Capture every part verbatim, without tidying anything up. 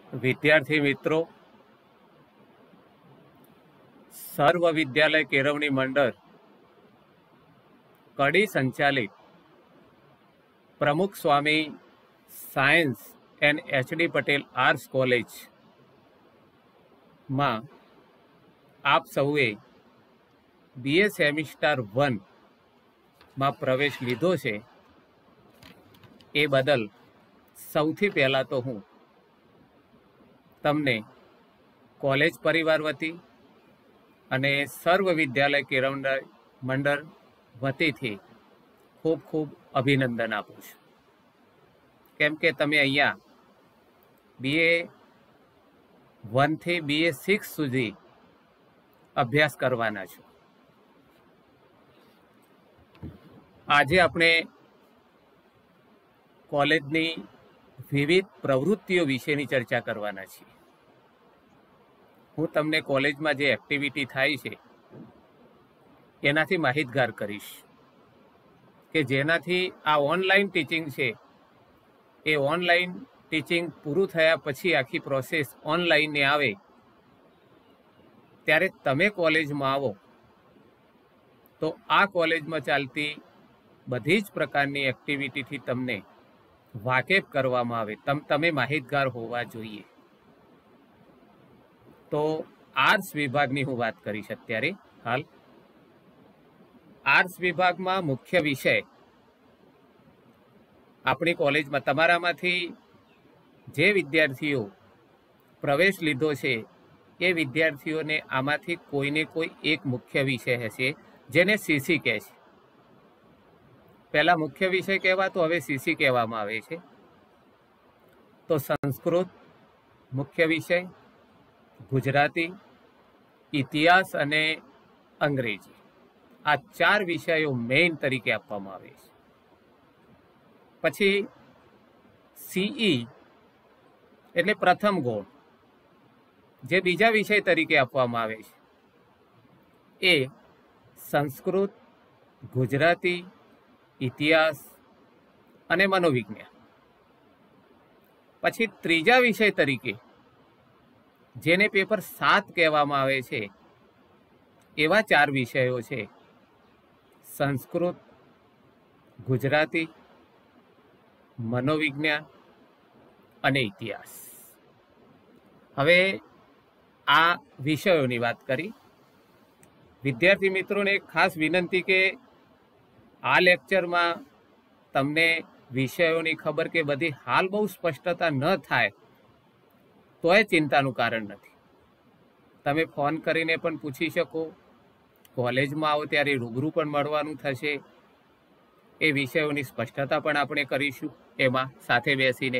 વિદ્યાર્થી મિત્રો, સર્વ વિદ્યાલય કેળવણી મંડળ કડી સંચાલિત Pramukh Swami science and H D Patel arts કોલેજમાં આપ સૌએ બીએ સેમિસ્ટર વનમાં પ્રવેશ લીધો છે એ બદલ સૌથી પહેલાં તો હું તમને કોલેજ પરિવાર વતી અને સર્વ વિદ્યાલય કેળવણી મંડળ વતીથી ખૂબ ખૂબ અભિનંદન આપું છું, કેમ કે તમે અહીંયા બીએ વનથી બીએ સિક્સ સુધી અભ્યાસ કરવાના છો. આજે આપણે કોલેજની વિવિધ પ્રવૃત્તિઓ વિશેની ચર્ચા કરવાના છીએ. હું તમને કોલેજમાં જે એક્ટિવિટી થાય છે એનાથી માહિતગાર કરીશ કે જેનાથી આ ઓનલાઈન ટીચિંગ છે એ ઓનલાઈન ટીચિંગ પૂરું થયા પછી આખી પ્રોસેસ ઓનલાઈનને આવે ત્યારે તમે કોલેજમાં આવો તો આ કોલેજમાં ચાલતી બધી જ પ્રકારની એક્ટિવિટીથી તમને વાકેફ કરવામાં આવે, તમ તમે માહિતગાર હોવા જોઈએ. તો આર્ટ્સ વિભાગની હું વાત કરીશ. અત્યારે હાલ આર્ટ્સ વિભાગમાં મુખ્ય વિષય આપણી કોલેજમાં તમારામાંથી જે વિદ્યાર્થીઓ પ્રવેશ લીધો છે એ વિદ્યાર્થીઓને આમાંથી કોઈને કોઈ એક મુખ્ય વિષય હશે જેને સીસી કહે છે. પહેલાં મુખ્ય વિષય કહેવાતો, હવે સીસી કહેવામાં આવે છે. તો સંસ્કૃત મુખ્ય વિષય, ગુજરાતી, ઇતિહાસ અને અંગ્રેજી, આ ચાર વિષયો મેઇન તરીકે આપવામાં આવે છે. પછી સીઈ એટલે પ્રથમ ગૌણ, જે બીજા વિષય તરીકે આપવામાં આવે છે એ સંસ્કૃત, ગુજરાતી, ઇતિહાસ અને મનોવિજ્ઞાન. પછી ત્રીજા વિષય તરીકે જેને પેપર સાત કહેવામાં આવે છે એવા ચાર વિષયો છે સંસ્કૃત, ગુજરાતી, મનોવિજ્ઞાન અને ઇતિહાસ. હવે આ વિષયોની વાત કરી. વિદ્યાર્થી મિત્રોને એક ખાસ વિનંતી કે આ લેક્ચરમાં તમને વિષયોની ખબર કે બધી હાલ બહુ સ્પષ્ટતા ન થાય તો એ ચિંતાનું કારણ નથી. તમે ફોન કરીને પણ પૂછી શકો, કોલેજમાં આવો ત્યારે રૂબરૂ પણ મળવાનું થશે. એ વિષયોની સ્પષ્ટતા પણ આપણે કરીશું એમાં સાથે બેસીને.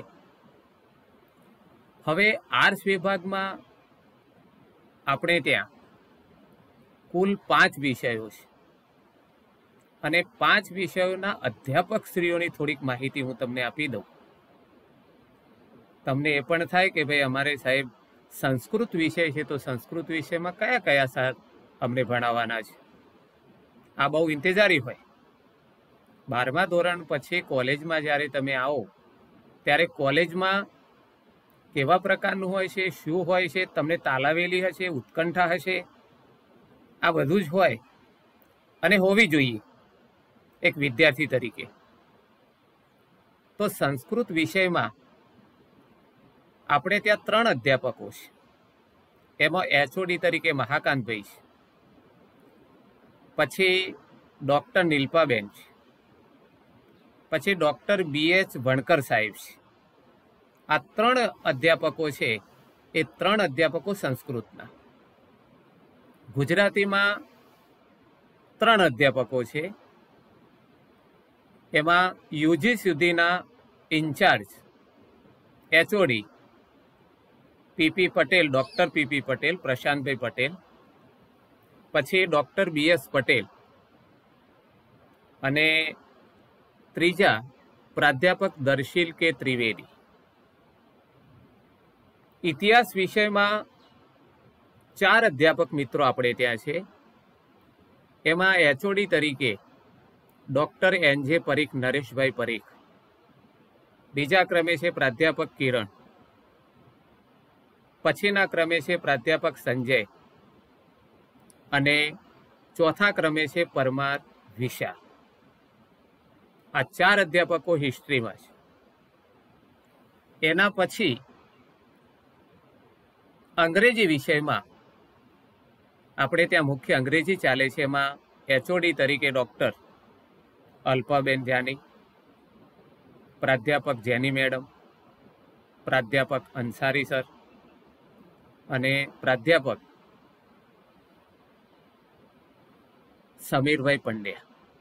હવે આર્ટ્સ વિભાગમાં આપણે ત્યાં કુલ પાંચ વિષયો છે અને પાંચ વિષયોના અધ્યાપક શ્રીઓની થોડીક માહિતી હું તમને આપી દઉં. તમને એ પણ થાય કે ભાઈ અમારે સાહેબ સંસ્કૃત વિષય છે તો સંસ્કૃત વિષયમાં કયા કયા સર અમને ભણાવવાના છે. આ બહુ ઇંતજારી હોય. બારમા ધોરણ પછી કોલેજમાં જ્યારે તમે આવો ત્યારે કોલેજમાં કેવા પ્રકારનું હોય છે, શું હોય છે, તમને તાલાવેલી હશે, ઉત્કંઠા હશે, આ બધું જ હોય અને હોવી જોઈએ એક વિદ્યાર્થી તરીકે. તો સંસ્કૃત વિષયમાં આપણે ત્યાં ત્રણ અધ્યાપકો છે. એમાં એચઓડી તરીકે મહાકાંતભાઈ છે, પછી ડૉક્ટર નીલપાબેન છે, પછી ડૉક્ટર બી એચ વણકર સાહેબ છે. આ ત્રણ અધ્યાપકો છે એ ત્રણ અધ્યાપકો સંસ્કૃતના. ગુજરાતીમાં ત્રણ અધ્યાપકો છે. એમાં યુજી સુધીના incharge HOD P P Patel, doctor P P Patel, પ્રશાંતભાઈ પટેલ, પછી ડૉક્ટર બી એસ પટેલ અને ત્રીજા પ્રાધ્યાપક દર્શીલ કે ત્રિવેદી. ઇતિહાસ વિષયમાં ચાર અધ્યાપક મિત્રો આપણે ત્યાં છે. એમાં એચઓડી તરીકે ડૉક્ટર એન જે પરીખ, નરેશભાઈ પરીખ. બીજા ક્રમે છે પ્રાધ્યાપક કિરણ. પછીના ક્રમે છે પ્રાધ્યાપક સંજય અને ચોથા ક્રમે છે પરમાર વિશા. આ ચાર અધ્યાપકો હિસ્ટ્રીમાં છે. એના પછી અંગ્રેજી વિષયમાં આપણે ત્યાં મુખ્ય અંગ્રેજી ચાલે છે. એમાં એચઓડી તરીકે ડૉક્ટર અલ્પાબેન જાની, પ્રાધ્યાપક જેની મેડમ, પ્રાધ્યાપક અંસારી સર અને પ્રાધ્યાપક સમીરભાઈ પંડ્યા.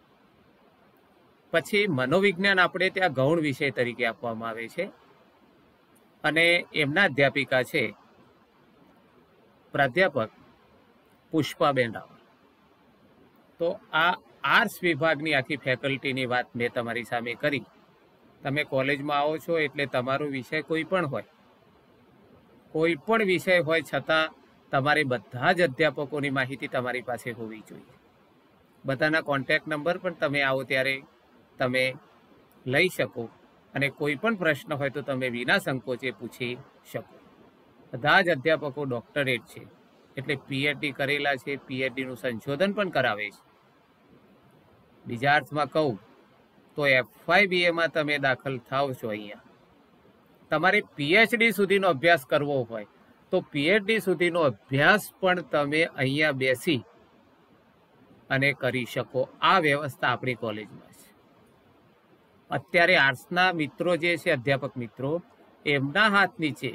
પછી મનોવિજ્ઞાન આપણે ત્યાં ગૌણ વિષય તરીકે આપવામાં આવે છે અને એમના અધ્યાપિકા છે પ્રાધ્યાપક પુષ્પાબેન રાવલ. તો આ આર્ટ્સ વિભાગની આખી ફેકલ્ટીની વાત મેં તમારી સામે કરી. તમે કોલેજમાં આવો છો એટલે તમારો વિષય કોઈ પણ હોય, કોઈ પણ વિષય હોય છતાં તમારે બધા જ અધ્યાપકોની માહિતી તમારી પાસે હોવી જોઈએ. બધાના કોન્ટેક્ટ નંબર પણ તમે આવો ત્યારે તમે લઈ શકો અને કોઈ પણ પ્રશ્ન હોય તો તમે વિના સંકોચે પૂછી શકો. બધા જ અધ્યાપકો ડોક્ટરેટ છે એટલે પીએચડી કરેલા છે, પીએચડીનું સંશોધન પણ કરાવે છે. બીજા અર્થમાં કહું તો એફવાયબીએમાં તમે દાખલ થાવ છો, અહીંયા તમારે પીએચડી સુધીનો અભ્યાસ કરવો હોય તો પીએચડી સુધીનો અભ્યાસ પણ તમે અહીંયા બેસી અને કરી શકો. આ વ્યવસ્થા આપણી કોલેજમાં છે. અત્યારે આર્ટ્સના મિત્રો જે છે, અધ્યાપક મિત્રો, એમના હાથ નીચે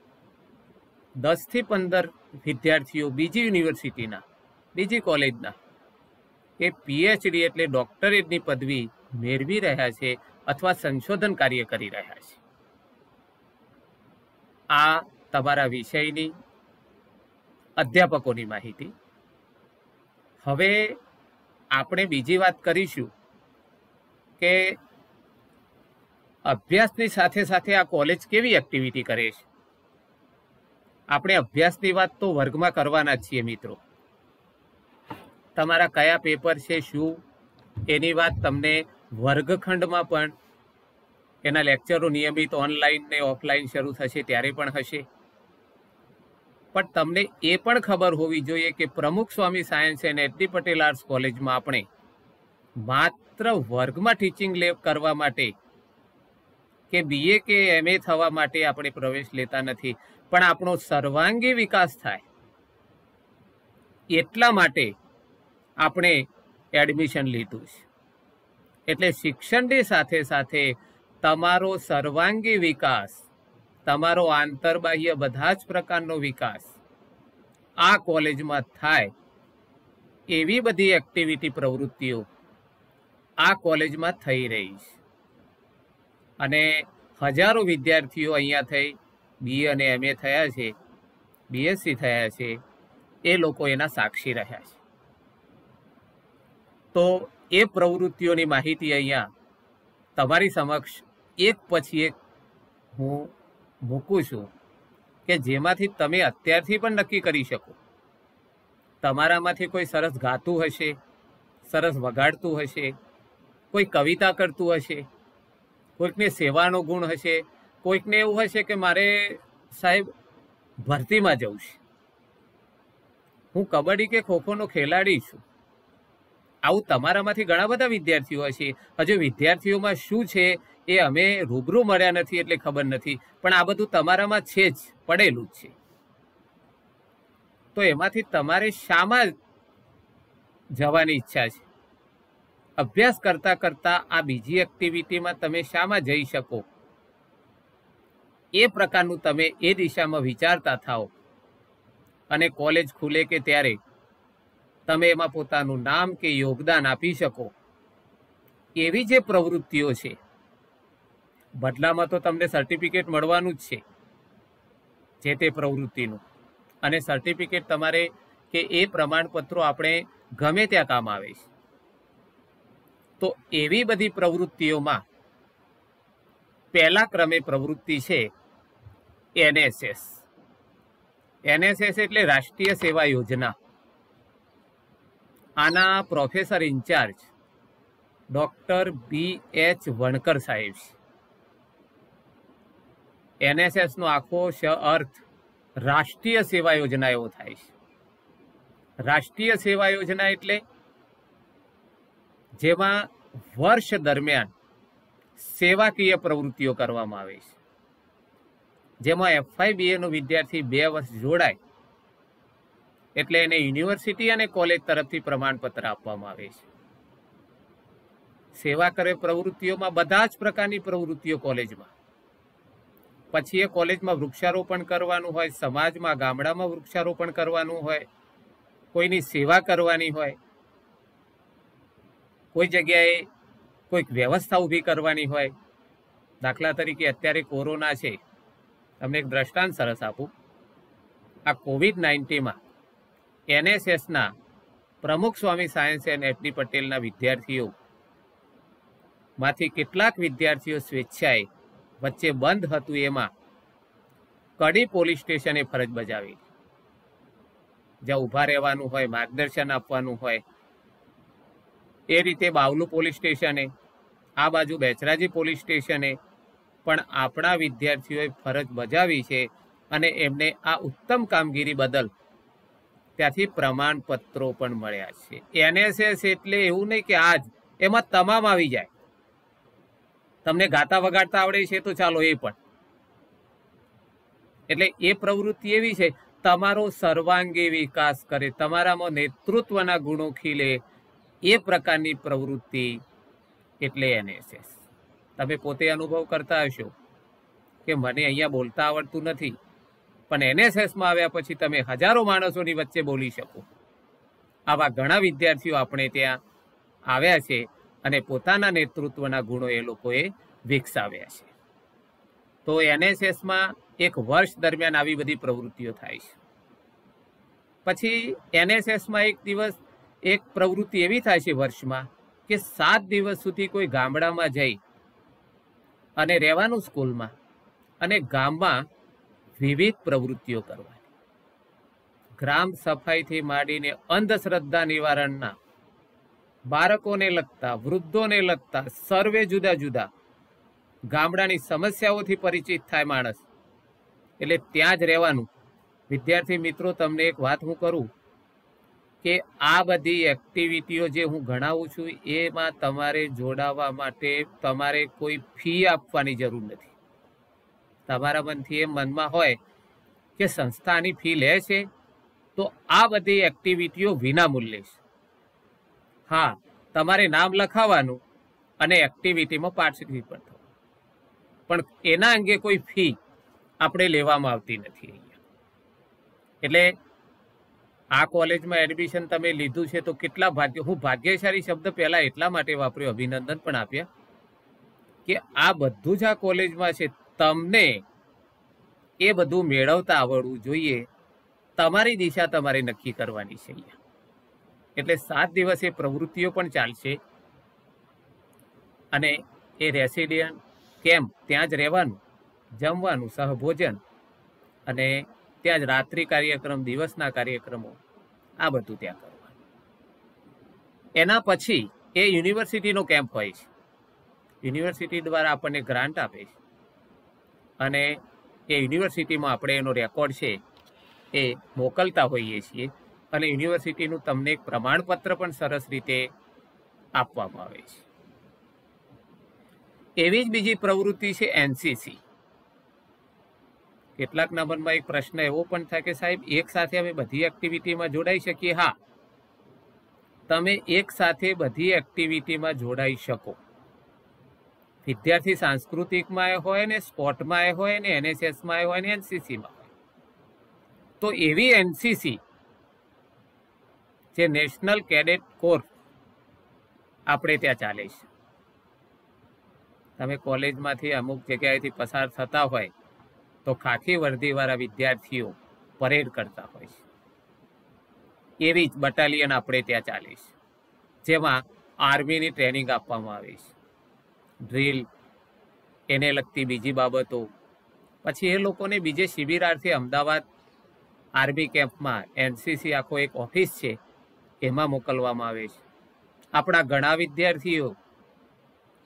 દસથી પંદર વિદ્યાર્થીઓ બીજી યુનિવર્સિટીના, બીજી કોલેજના એ પીએચડી એટલે ડોક્ટરેટની પદવી મેળવી રહ્યા છે અથવા સંશોધન કાર્ય કરી રહ્યા છે. આ તમારા વિષયની અધ્યાપકોની માહિતી. હવે આપણે બીજી વાત કરીશું કે અભ્યાસની સાથે સાથે આ કોલેજ કેવી એક્ટિવિટી કરે છે. આપણે અભ્યાસની વાત તો વર્ગમાં કરવાના જ છીએ મિત્રો. તમારા કયા પેપર છે, શું, એની વાત તમને વર્ગખંડમાં પણ, એના લેક્ચરો નિયમિત ઓનલાઈન ને ઓફલાઈન શરૂ થશે ત્યારે પણ હશે. પણ તમને એ પણ ખબર હોવી જોઈએ કે Pramukh Swami science and H D Patel arts કોલેજમાં આપણે માત્ર વર્ગમાં ટીચિંગ લે કરવા માટે કે બીએ કે એમએ થવા માટે આપણે પ્રવેશ લેતા નથી, પણ આપણો સર્વાંગી વિકાસ થાય એટલા માટે આપણે એડમિશન લીધું છે. એટલે શિક્ષણની સાથે સાથે તમારો સર્વાંગી વિકાસ, તમારો આંતરબાહ્ય બધા જ પ્રકારનો વિકાસ આ કોલેજમાં થાય એવી બધી એક્ટિવિટી પ્રવૃત્તિઓ આ કોલેજમાં થઈ રહી છે. અને હજારો વિદ્યાર્થીઓ અહીંયા થઈ બીએ અને એમએ થયા છે, બીએસસી થયા છે, એ લોકો એના સાક્ષી રહ્યા છે. તો એ પ્રવૃત્તિઓની માહિતી અહીંયા તમારી સમક્ષ એક પછી એક હું મૂકું છું કે જેમાંથી તમે અત્યારથી પણ નક્કી કરી શકો. તમારામાંથી કોઈ સરસ ગાતું હશે, સરસ વગાડતું હશે, કોઈ કવિતા કરતું હશે, કોઈકને સેવાનો ગુણ હશે, કોઈકને એવું હશે કે મારે સાહેબ ભરતીમાં જવું છે, હું કબડ્ડી કે ખોખોનો ખેલાડી છું. આવું તમારામાંથી ઘણા બધા વિદ્યાર્થીઓ હશે. હજુ વિદ્યાર્થીઓમાં શું છે એ અમે રૂબરૂ મળ્યા નથી એટલે ખબર નથી, પણ આ બધું તમારામાં છે જ, પડેલું જ છે. તો એમાંથી તમારે શામાં જવાની ઈચ્છા છે? અભ્યાસ કરતા કરતા આ બીજી એક્ટિવિટીમાં તમે શામાં જઈ શકો એ પ્રકારનું તમે એ દિશામાં વિચારતા થાઓ અને કોલેજ ખુલે કે ત્યારે તમે એમાં પોતાનું નામ કે યોગદાન આપી શકો એવી જે પ્રવૃત્તિઓ છે. બદલામાં તો તમને સર્ટિફિકેટ મળવાનું જ છે જે તે પ્રવૃત્તિનું, અને સર્ટિફિકેટ તમારે કે એ પ્રમાણપત્રો આપણે ગમે ત્યાં કામ આવે છે. તો એવી બધી પ્રવૃત્તિઓમાં પહેલા ક્રમે પ્રવૃત્તિ છે એનએસએસ. એનએસએસ એટલે રાષ્ટ્રીય સેવા યોજના. આના professor incharge doctor B H Vankar સાહેબ છે. એનએસએસનો આખો અર્થ રાષ્ટ્રીય સેવા યોજના એવો થાય છે. રાષ્ટ્રીય સેવા યોજના એટલે જેમાં વર્ષ દરમિયાન સેવાકીય પ્રવૃત્તિઓ કરવામાં આવે છે, જેમાં એફઆઈબીએ નો વિદ્યાર્થી બે વર્ષ જોડાય એટલે એને યુનિવર્સિટી અને કોલેજ તરફથી પ્રમાણપત્ર આપવામાં આવે છે. સેવા કરે પ્રવૃત્તિઓમાં બધા જ પ્રકારની પ્રવૃત્તિઓ કોલેજમાં. પછી એ કોલેજમાં વૃક્ષારોપણ કરવાનું હોય, સમાજમાં ગામડામાં વૃક્ષારોપણ કરવાનું હોય, કોઈની સેવા કરવાની હોય, કોઈ જગ્યાએ કોઈક વ્યવસ્થા ઊભી કરવાની હોય. દાખલા તરીકે અત્યારે કોરોના છે, તમને એક દ્રષ્ટાંત સરસ આપું. આ કોવિડ નાઇન્ટીનમાં એનએસએસના પ્રમુખ સ્વામી સાયન્સ એન્ડ એફડી પટેલના વિદ્યાર્થીઓ માંથી કેટલાક વિદ્યાર્થીઓ સ્વેચ્છાએ વચ્ચે બંધ હતું એમાં કડી પોલીસ સ્ટેશને ફરજ બજાવી. જ્યાં ઊભા રહેવાનું હોય, માર્ગદર્શન આપવાનું હોય, એ રીતે બાવલુ પોલીસ સ્ટેશને, આ બાજુ બેચરાજી પોલીસ સ્ટેશને પણ આપણા વિદ્યાર્થીઓએ ફરજ બજાવી છે અને એમને આ ઉત્તમ કામગીરી બદલ ત્યાંથી પ્રમાણપત્રો પણ મળ્યા છે. એનએસએસ એટલે એવું નહીં કે આજ એમાં તમામ આવી જાય. તમને ગાતા વગાડતા આવડે છે તો ચાલો એ પણ. એટલે એ પ્રવૃત્તિ એવી છે તમારો સર્વાંગી વિકાસ કરે, તમારામાં નેતૃત્વના ગુણો ખીલે, એ પ્રકારની પ્રવૃત્તિ એટલે એનએસએસ. તમે પોતે અનુભવ કરતા હશો કે મને અહીંયા બોલતા આવડતું નથી, પણ એનએસએસમાં આવ્યા પછી તમે હજારો માણસોની વચ્ચે બોલી શકો. આવા ઘણા વિદ્યાર્થીઓ આપણે ત્યાં આવ્યા છે અને પોતાના નેતૃત્વના ગુણો એ લોકોએ વિકસાવ્યા છે. તો એનએસએસમાં એક વર્ષ દરમિયાન આવી બધી પ્રવૃત્તિઓ થાય છે. પછી એનએસએસમાં એક દિવસ એક પ્રવૃત્તિ એવી થાય છે વર્ષમાં કે સાત દિવસ સુધી કોઈ ગામડામાં જઈ અને રહેવાનું સ્કૂલમાં, અને ગામમાં વિવિધ પ્રવૃત્તિઓ કરવાની. ગ્રામ સફાઈથી માંડીને અંધશ્રદ્ધા નિવારણના, બાળકોને લગતા, વૃદ્ધોને લગતા સર્વે જુદા જુદા ગામડાની સમસ્યાઓથી પરિચિત થાય માણસ. એટલે ત્યાં જ રહેવાનું. વિદ્યાર્થી મિત્રો, તમને એક વાત હું કરું કે આ બધી એક્ટિવિટીઓ જે હું ગણાવું છું એમાં તમારે જોડાવા માટે તમારે કોઈ ફી આપવાની જરૂર નથી. તમારા મનથી એમ મનમાં હોય કે સંસ્થાની ફી લે છે તો આ બધી એક્ટિવિટીઓ વિના મૂલ્યે છે. હા, તમારે નામ લખાવવાનું અને એક્ટિવિટીમાં પાર્ટિસિપેટ થવું, પણ એના અંગે કોઈ ફી આપણે લેવામાં આવતી નથી અહીંયા. એટલે આ કોલેજમાં એડમિશન તમે લીધું છે તો કેટલા ભાગ્ય, હું ભાગ્યશાળી શબ્દ પહેલા એટલા માટે વાપર્યો, અભિનંદન પણ આપ્યા, કે આ બધું જ આ કોલેજમાં છે. તમને એ બધું મેળવતા આવડવું જોઈએ. તમારી દિશા તમારે નક્કી કરવાની છે અહીંયા. એટલે સાત દિવસે પ્રવૃત્તિઓ પણ ચાલશે અને એ રેસિડેન્ટ કેમ્પ ત્યાં જ રહેવાનું, જમવાનું, સહભોજન, અને ત્યાં જ રાત્રિ કાર્યક્રમ, દિવસના કાર્યક્રમો, આ બધું ત્યાં કરવાનું. એના પછી એ યુનિવર્સિટીનો કેમ્પ હોય છે. યુનિવર્સિટી દ્વારા આપણને ગ્રાન્ટ આપે છે અને એ યુનિવર્સિટીમાં આપણે એનો રેકોર્ડ છે એ મોકલતા હોઈએ છીએ અને યુનિવર્સિટીનું તમને એક પ્રમાણપત્ર પણ સરસ રીતે આપવામાં આવે છે. એવી જ બીજી પ્રવૃત્તિ છે એનસીસી. કેટલાકના મનમાં એક પ્રશ્ન એવો પણ થાય કે સાહેબ, એક સાથે અમે બધી એક્ટિવિટીમાં જોડાઈ શકીએ? હા, તમે એક સાથે બધી એક્ટિવિટીમાં જોડાઈ શકો. વિદ્યાર્થી સાંસ્કૃતિકમાં હોય ને, સ્પોર્ટમાં હોય ને, એનએસએસમાં હોય ને, એનસીસીમાં હોય. તો એવી એનસીસી જે નેશનલ કેડેટ કોર આપણે ત્યાં ચાલે છે. તમે કોલેજમાંથી અમુક જગ્યાએથી પસાર થતા હોય તો ખાખી વર્દીવાળા વિદ્યાર્થીઓ પરેડ કરતા હોય છે. એવી જ બટાલિયન આપણે ત્યાં ચાલે છે, જેમાં આર્મીની ટ્રેનિંગ આપવામાં આવે છે, ડ્રીલ, એને લગતી બીજી બાબતો. પછી એ લોકોને બીજે શિબિરાર્થી અમદાવાદ આર્મી કેમ્પમાં એનસીસી આખો એક ઓફિસ છે એમાં મોકલવામાં આવે છે. આપણા ઘણા વિદ્યાર્થીઓ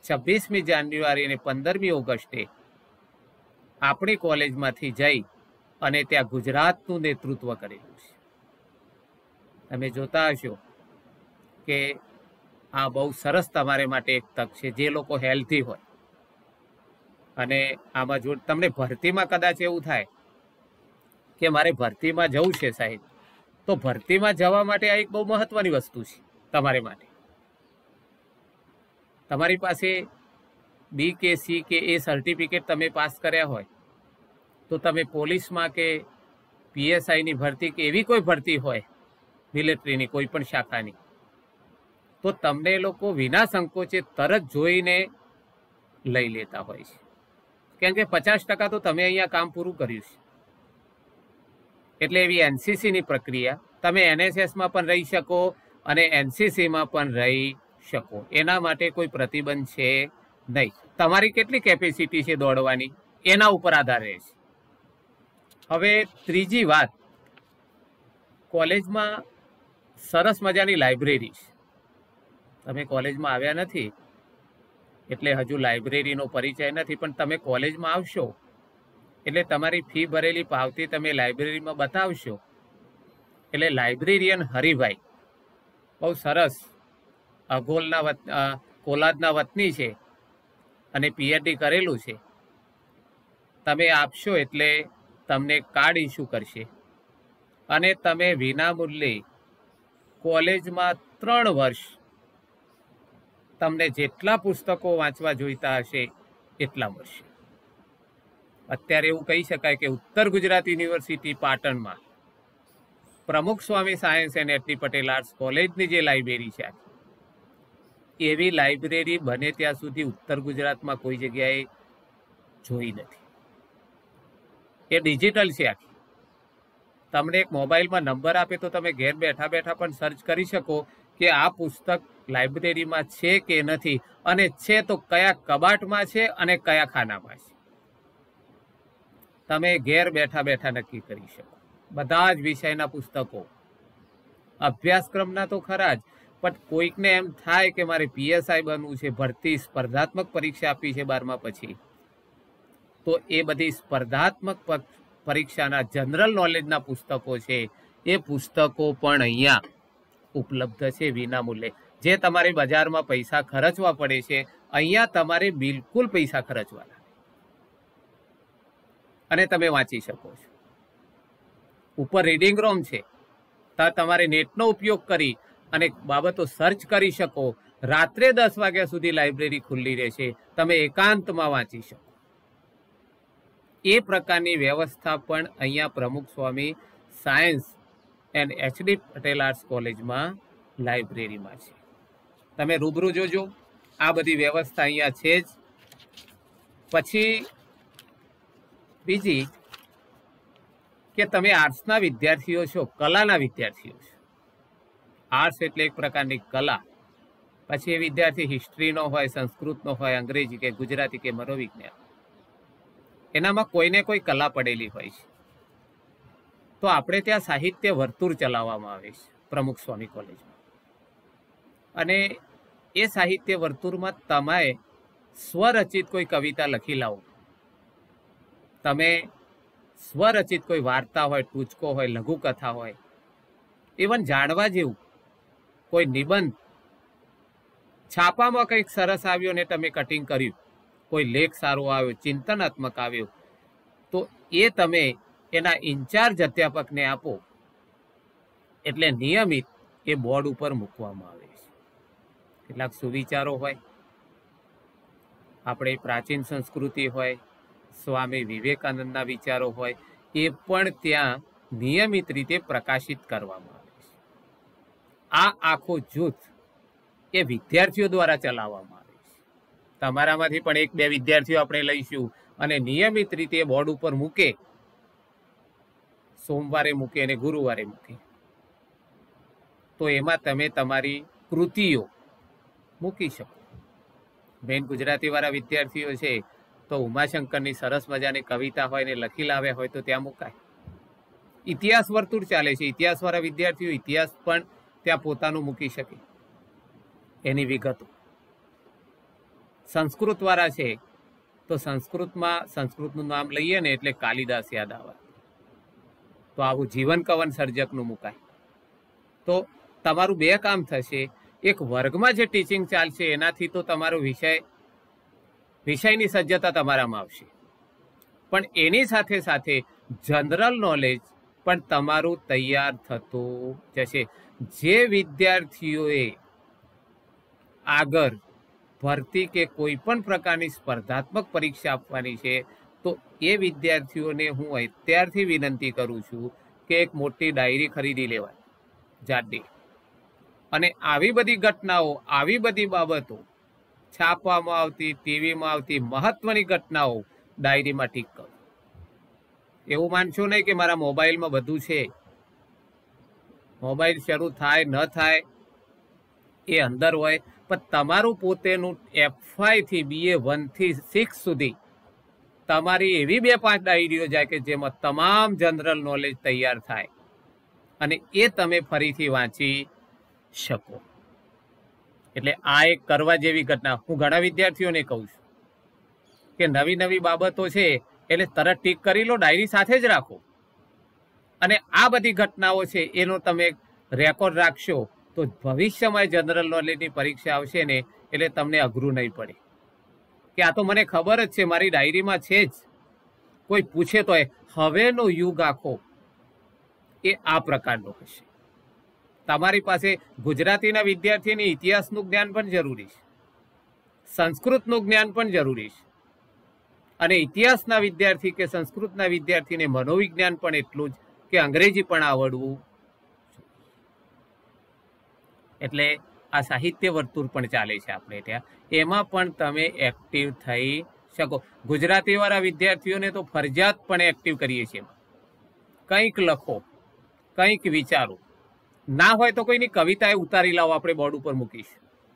છવ્વીસમી જાન્યુઆરી અને પંદરમી ઓગસ્ટે આપણી કોલેજમાંથી જઈ અને ત્યાં ગુજરાતનું નેતૃત્વ કરેલું છે. તમે જોતા હશો કે આ બહુ સરસ તમારે માટે એક તક છે. જે લોકો હેલ્ધી હોય અને આમાં જો તમને ભરતીમાં કદાચ એવું થાય કે મારે ભરતીમાં જવું છે સાહેબ, તો ભરતીમાં જવા માટે આ એક બહુ મહત્વની વસ્તુ છે તમારે માટે. તમારી પાસે બી કે સી કે એ સર્ટિફિકેટ તમે પાસ કર્યા હોય તો તમે પોલીસમાં કે પીએસઆઈની ભરતી કે એવી કોઈ ભરતી હોય મિલિટરીની કોઈ પણ શાખાની, તો તમને એ લોકો વિના સંકોચે તરત જોઈને લઈ લેતા હોય છે. કેમ કે પચાસ ટકા તો તમે અહીંયા કામ પૂરું કર્યું છે. એટલે એવી એનસીસીની પ્રક્રિયા, તમે એનએસએસમાં પણ રહી શકો અને એનસીસીમાં પણ રહી શકો. એના માટે કોઈ પ્રતિબંધ છે નહીં. તમારી કેટલી કેપેસિટી છે દોડવાની એના ઉપર આધાર રહે છે. હવે ત્રીજી વાત, કોલેજમાં સરસ મજાની લાઇબ્રેરી છે. તમે કોલેજમાં આવ્યા નથી એટલે હજુ લાઇબ્રેરીનો પરિચય નથી, પણ તમે કોલેજમાં આવશો એટલે તમારી ફી ભરેલી પાવતી તમે લાઇબ્રેરીમાં બતાવશો એટલે લાઇબ્રેરિયન હરિભાઈ બહુ સરસ અઘોલના વત કોલાદના વતની છે અને પીએચડી કરેલું છે. તમે આપશો એટલે તમને કાર્ડ ઇસ્યુ કરશે અને તમે વિનામૂલ્યે કોલેજમાં ત્રણ વર્ષ તમને જેટલા પુસ્તકો વાંચવા જોઈતા હશે એટલા મળશે. અત્યારે એવું કહી શકાય કે ઉત્તર ગુજરાત યુનિવર્સિટી પાટણમાં Pramukh Swami science and A T Patel arts કોલેજની જે લાઇબ્રેરી છે, એવી લાઇબ્રેરી બને ત્યાં સુધી ઉત્તર ગુજરાતમાં કોઈ જગ્યાએ જોઈ નથી. એ ડિજિટલ છે આખી. તમને એક મોબાઈલમાં નંબર આપે તો તમે ઘેર બેઠા બેઠા પણ સર્ચ કરી શકો કે આ પુસ્તક લાઇબ્રેરીમાં છે કે નથી, અને છે તો કયા કબાટમાં છે અને કયા ખાનામાં છે. તમે ઘેર બેઠા બેઠા નક્કી કરી શકો. બધા જ વિષયના પુસ્તકો, અભ્યાસક્રમના તો ખરા જ, પણ કોઈકને એમ થાય કે મારે પીએસઆઈ બનવું છે, ભરતી સ્પર્ધાત્મક પરીક્ષા આપી છે બારમા પછી, તો એ બધી સ્પર્ધાત્મક પરીક્ષાના જનરલ નોલેજના પુસ્તકો છે, એ પુસ્તકો પણ અહીંયા ઉપલબ્ધ છે વિનામૂલ્યે. જે તમારે બજારમાં પૈસા ખર્ચવા પડે છે, અહીંયા તમારે બિલકુલ પૈસા ખર્ચવાના અને તમે વાંચી શકો છો. ઉપર રીડિંગ રૂમ છે, ત્યાં તમારે નેટનો ઉપયોગ કરી અને બાબતો સર્ચ કરી શકો. રાત્રે દસ વાગ્યા સુધી લાઇબ્રેરી ખુલ્લી રહેશે, તમે એકાંતમાં વાંચી શકો. એ પ્રકારની વ્યવસ્થા પણ અહીંયા Pramukh Swami science and H D Patel arts કોલેજમાં લાઇબ્રેરીમાં છે. તમે રૂબરૂ જોજો, આ બધી વ્યવસ્થા અહીંયા છે જ. પછી બીજી કે તમે આર્ટ્સના વિદ્યાર્થીઓ છો, કલાના વિદ્યાર્થીઓ છો. આર્ટ્સ એટલે એક પ્રકારની કલા. પછી એ વિદ્યાર્થી હિસ્ટ્રીનો હોય, સંસ્કૃતનો હોય, અંગ્રેજી કે ગુજરાતી કે મનોવિજ્ઞાન, એનામાં કોઈને કોઈ કલા પડેલી હોય છે. તો આપણે ત્યાં સાહિત્ય વર્તુળ ચલાવવામાં આવે છે પ્રમુખ સ્વામી કોલેજમાં, અને એ સાહિત્ય વર્તુળમાં તમે સ્વરચિત કોઈ કવિતા લખી લાવો, તમે સ્વરચિત કોઈ વાર્તા હોય, ટૂચકો હોય, લઘુકથા હોય, ઇવન જાણવા જેવું કોઈ નિબંધ, છાપામાં કંઈક સરસ આવ્યો ને તમે કટિંગ કર્યું, કોઈ લેખ સારો આવ્યો, ચિંતનાત્મક આવ્યો, તો એ તમે એના ઇન્ચાર્જ અધ્યાપકને આપો એટલે નિયમિત એ બોર્ડ ઉપર મૂકવામાં આવે છે. કેટલાક સુવિચારો હોય, આપણે પ્રાચીન સંસ્કૃતિ હોય, સ્વામી વિવેકાનંદના વિચારો હોય, એ પણ ત્યાં નિયમિત રીતે પ્રકાશિત કરવામાં આવે છે. આ આખો જૂથ એ વિદ્યાર્થીઓ દ્વારા ચલાવવામાં આવે છે. તમારામાંથી પણ એક બે વિદ્યાર્થીઓ આપણે લઈશું અને નિયમિત રીતે બોર્ડ ઉપર મૂકે, સોમવારે મૂકે અને ગુરુવારે મૂકે, તો એમાં તમે તમારી કૃતિઓ મૂકી શકો. બેન ગુજરાતીવાળા વિદ્યાર્થીઓ છે તો ઉમાશંકરની સરસ મજાની કવિતા હોય ને લખી લાવ્યા હોય તો ત્યાં મુકાય. ઇતિહાસ વર્તુળ ચાલે છે, ઇતિહાસવાળા વિદ્યાર્થીઓ ઇતિહાસ પણ ત્યાં પોતાનું મૂકી શકે, એની વિગતો. સંસ્કૃતવાળા છે તો સંસ્કૃતમાં સંસ્કૃતનું નામ લઈએ ને એટલે કાલિદાસ યાદ આવે. તો આવું જીવન કવન સર્જકનું મુકાય. તો તમારું બે કામ થશે. એક વર્ગમાં જે ટીચિંગ ચાલશે એનાથી તો તમારો વિષય વિષયની સજ્જતા તમારામાં આવશે, પણ એની સાથે સાથે જનરલ નોલેજ પણ તમારું તૈયાર થતું જશે. જે વિદ્યાર્થીઓએ આગળ ભરતી કે કોઈ પણ પ્રકારની સ્પર્ધાત્મક પરીક્ષા આપવાની છે, તો એ વિદ્યાર્થીઓને હું અત્યારથી વિનંતી કરું છું કે એક મોટી ડાયરી ખરીદી લેવાય જાડી, અને આવી બધી ઘટનાઓ, આવી બધી બાબતો છાપવામાં આવતી, ટીવીમાં આવતી મહત્વની ઘટનાઓ ડાયરીમાં ટીક કરો. એવું માનશો નહીં કે મારા મોબાઈલમાં બધું છે. મોબાઈલ શરૂ થાય ન થાય એ અંદર હોય, પણ તમારું પોતેનું એફવાય થી બીએ વન થી સિક્સ સુધી તમારી એવી બે પાંચ ડાયરીઓ જાય કે જેમાં તમામ જનરલ નોલેજ તૈયાર થાય અને એ તમે ફરીથી વાંચી શકો. એટલે આ એક કરવા જેવી ઘટના. હું ઘણા વિદ્યાર્થીઓને કહું છું કે નવી નવી બાબતો છે એટલે તરત ટીક કરી લો, ડાયરી સાથે જ રાખો, અને આ બધી ઘટનાઓ છે એનો તમે રેકોર્ડ રાખશો તો ભવિષ્યમાં જનરલ નોલેજની પરીક્ષા આવશે ને એટલે તમને અઘરું નહીં પડે કે આ તો મને ખબર જ છે, મારી ડાયરીમાં છે જ. કોઈ પૂછે તો હવેનો યુગ આખો એ આ પ્રકારનો હશે. તમારી પાસે ગુજરાતીના વિદ્યાર્થીને ઇતિહાસનું જ્ઞાન પણ જરૂરી છે, સંસ્કૃતનું જ્ઞાન પણ જરૂરી છે, અને ઇતિહાસના વિદ્યાર્થી કે સંસ્કૃતના વિદ્યાર્થીને મનોવિજ્ઞાન પણ એટલું જ, કે અંગ્રેજી પણ આવડવું. એટલે આ સાહિત્ય વર્તુળ પણ ચાલે છે આપણે ત્યાં, એમાં પણ તમે એક્ટિવ થઈ શકો. ગુજરાતીવાળા વિદ્યાર્થીઓને તો ફરજિયાતપણે એક્ટિવ કરીએ છીએ. કંઈક લખો, કંઈક વિચારો. ના હોય તો કોઈની કવિતાએ ઉતારી લાવો, આપણે બોર્ડ ઉપર મૂકીશ,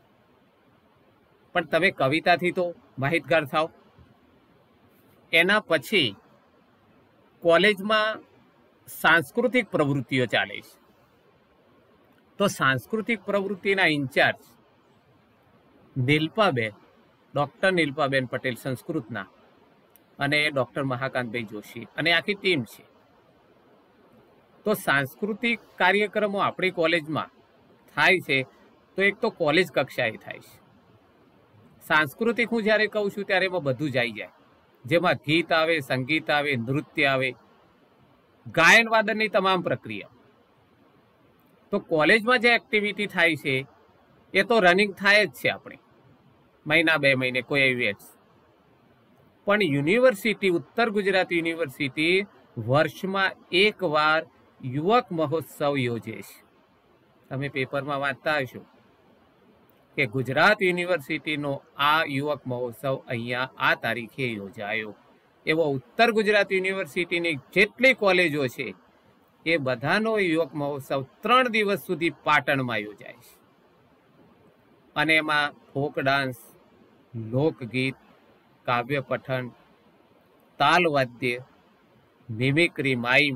પણ તમે કવિતાથી તો માહિતગાર થાવ. એના પછી કોલેજમાં સાંસ્કૃતિક પ્રવૃત્તિઓ ચાલે છે, તો સાંસ્કૃતિક પ્રવૃત્તિના ઇન્ચાર્જ નીલપાબેન, ડૉક્ટર નીલપાબેન પટેલ સંસ્કૃતના, અને ડૉક્ટર મહાકાંતભાઈ જોશી અને આખી ટીમ છે. તો સાંસ્કૃતિક કાર્યક્રમો આપણી કોલેજમાં થાય છે, તો એક તો કોલેજ કક્ષાએ થાય છે. સાંસ્કૃતિક હું જ્યારે કહું છું ત્યારે એમાં બધું જ આવી જાય, જેમાં ગીત આવે, સંગીત આવે, નૃત્ય આવે, ગાયન વાદનની તમામ પ્રક્રિયા. તો કોલેજમાં જે એક્ટિવિટી થાય છે એ તો રનિંગ થાય જ છે આપણે મહિના બે મહિને કોઈ એવી જ. પણ યુનિવર્સિટી, ઉત્તર ગુજરાત યુનિવર્સિટી વર્ષમાં એક વાર યુવક મહોત્સવ યોજે છે. તમે પેપરમાં વાંચતા હશો કે ગુજરાત યુનિવર્સિટીનો આ યુવક મહોત્સવ અહીંયા આ તારીખે યોજાયો. એવો ઉત્તર ગુજરાત યુનિવર્સિટીની જેટલી કોલેજો છે એ બધાનો યુવક મહોત્સવ ત્રણ દિવસ સુધી પાટણમાં યોજાય છે. અને એમાં ફોક ડાન્સ, લોકગીત, કાવ્ય પઠન, તાલવાદ્ય, મિમિક્રી, માઇમ,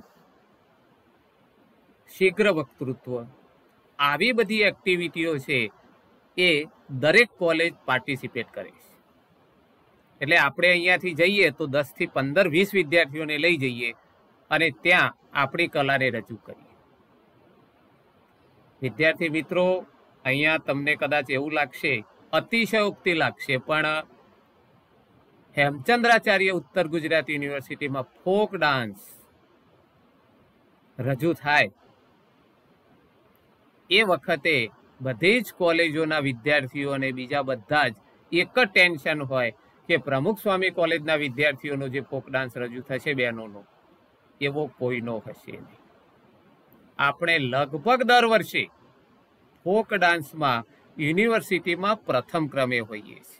શીઘ્ર વક્તૃત્વ, આવી બધી એક્ટિવિટીઓ છે એ દરેક કોલેજ પાર્ટિસિપેટ કરે છે. એટલે આપણે અહીંયાથી જઈએ તો દસ થી પંદર વીસ વિદ્યાર્થીઓને લઈ જઈએ અને ત્યાં આપણી કલાને રજૂ કરીએ. વિદ્યાર્થી મિત્રો, અહીંયા તમને કદાચ એવું લાગશે, અતિશયોક્તિ લાગશે, પણ હેમચંદ્રાચાર્ય ઉત્તર ગુજરાત યુનિવર્સિટીમાં ફોક ડાન્સ રજૂ થાય એ વખતે બધી જ કોલેજોના વિદ્યાર્થીઓ અને બીજા બધા જ એક જ ટેન્શન હોય કે પ્રમુખ સ્વામી કોલેજના વિદ્યાર્થીઓનો જે ફોક ડાન્સ રજૂ થશે બહેનોનો, એવો કોઈનો હશે નહીં. આપણે લગભગ દર વર્ષે ફોક ડાન્સમાં યુનિવર્સિટીમાં પ્રથમ ક્રમે હોઈએ છીએ.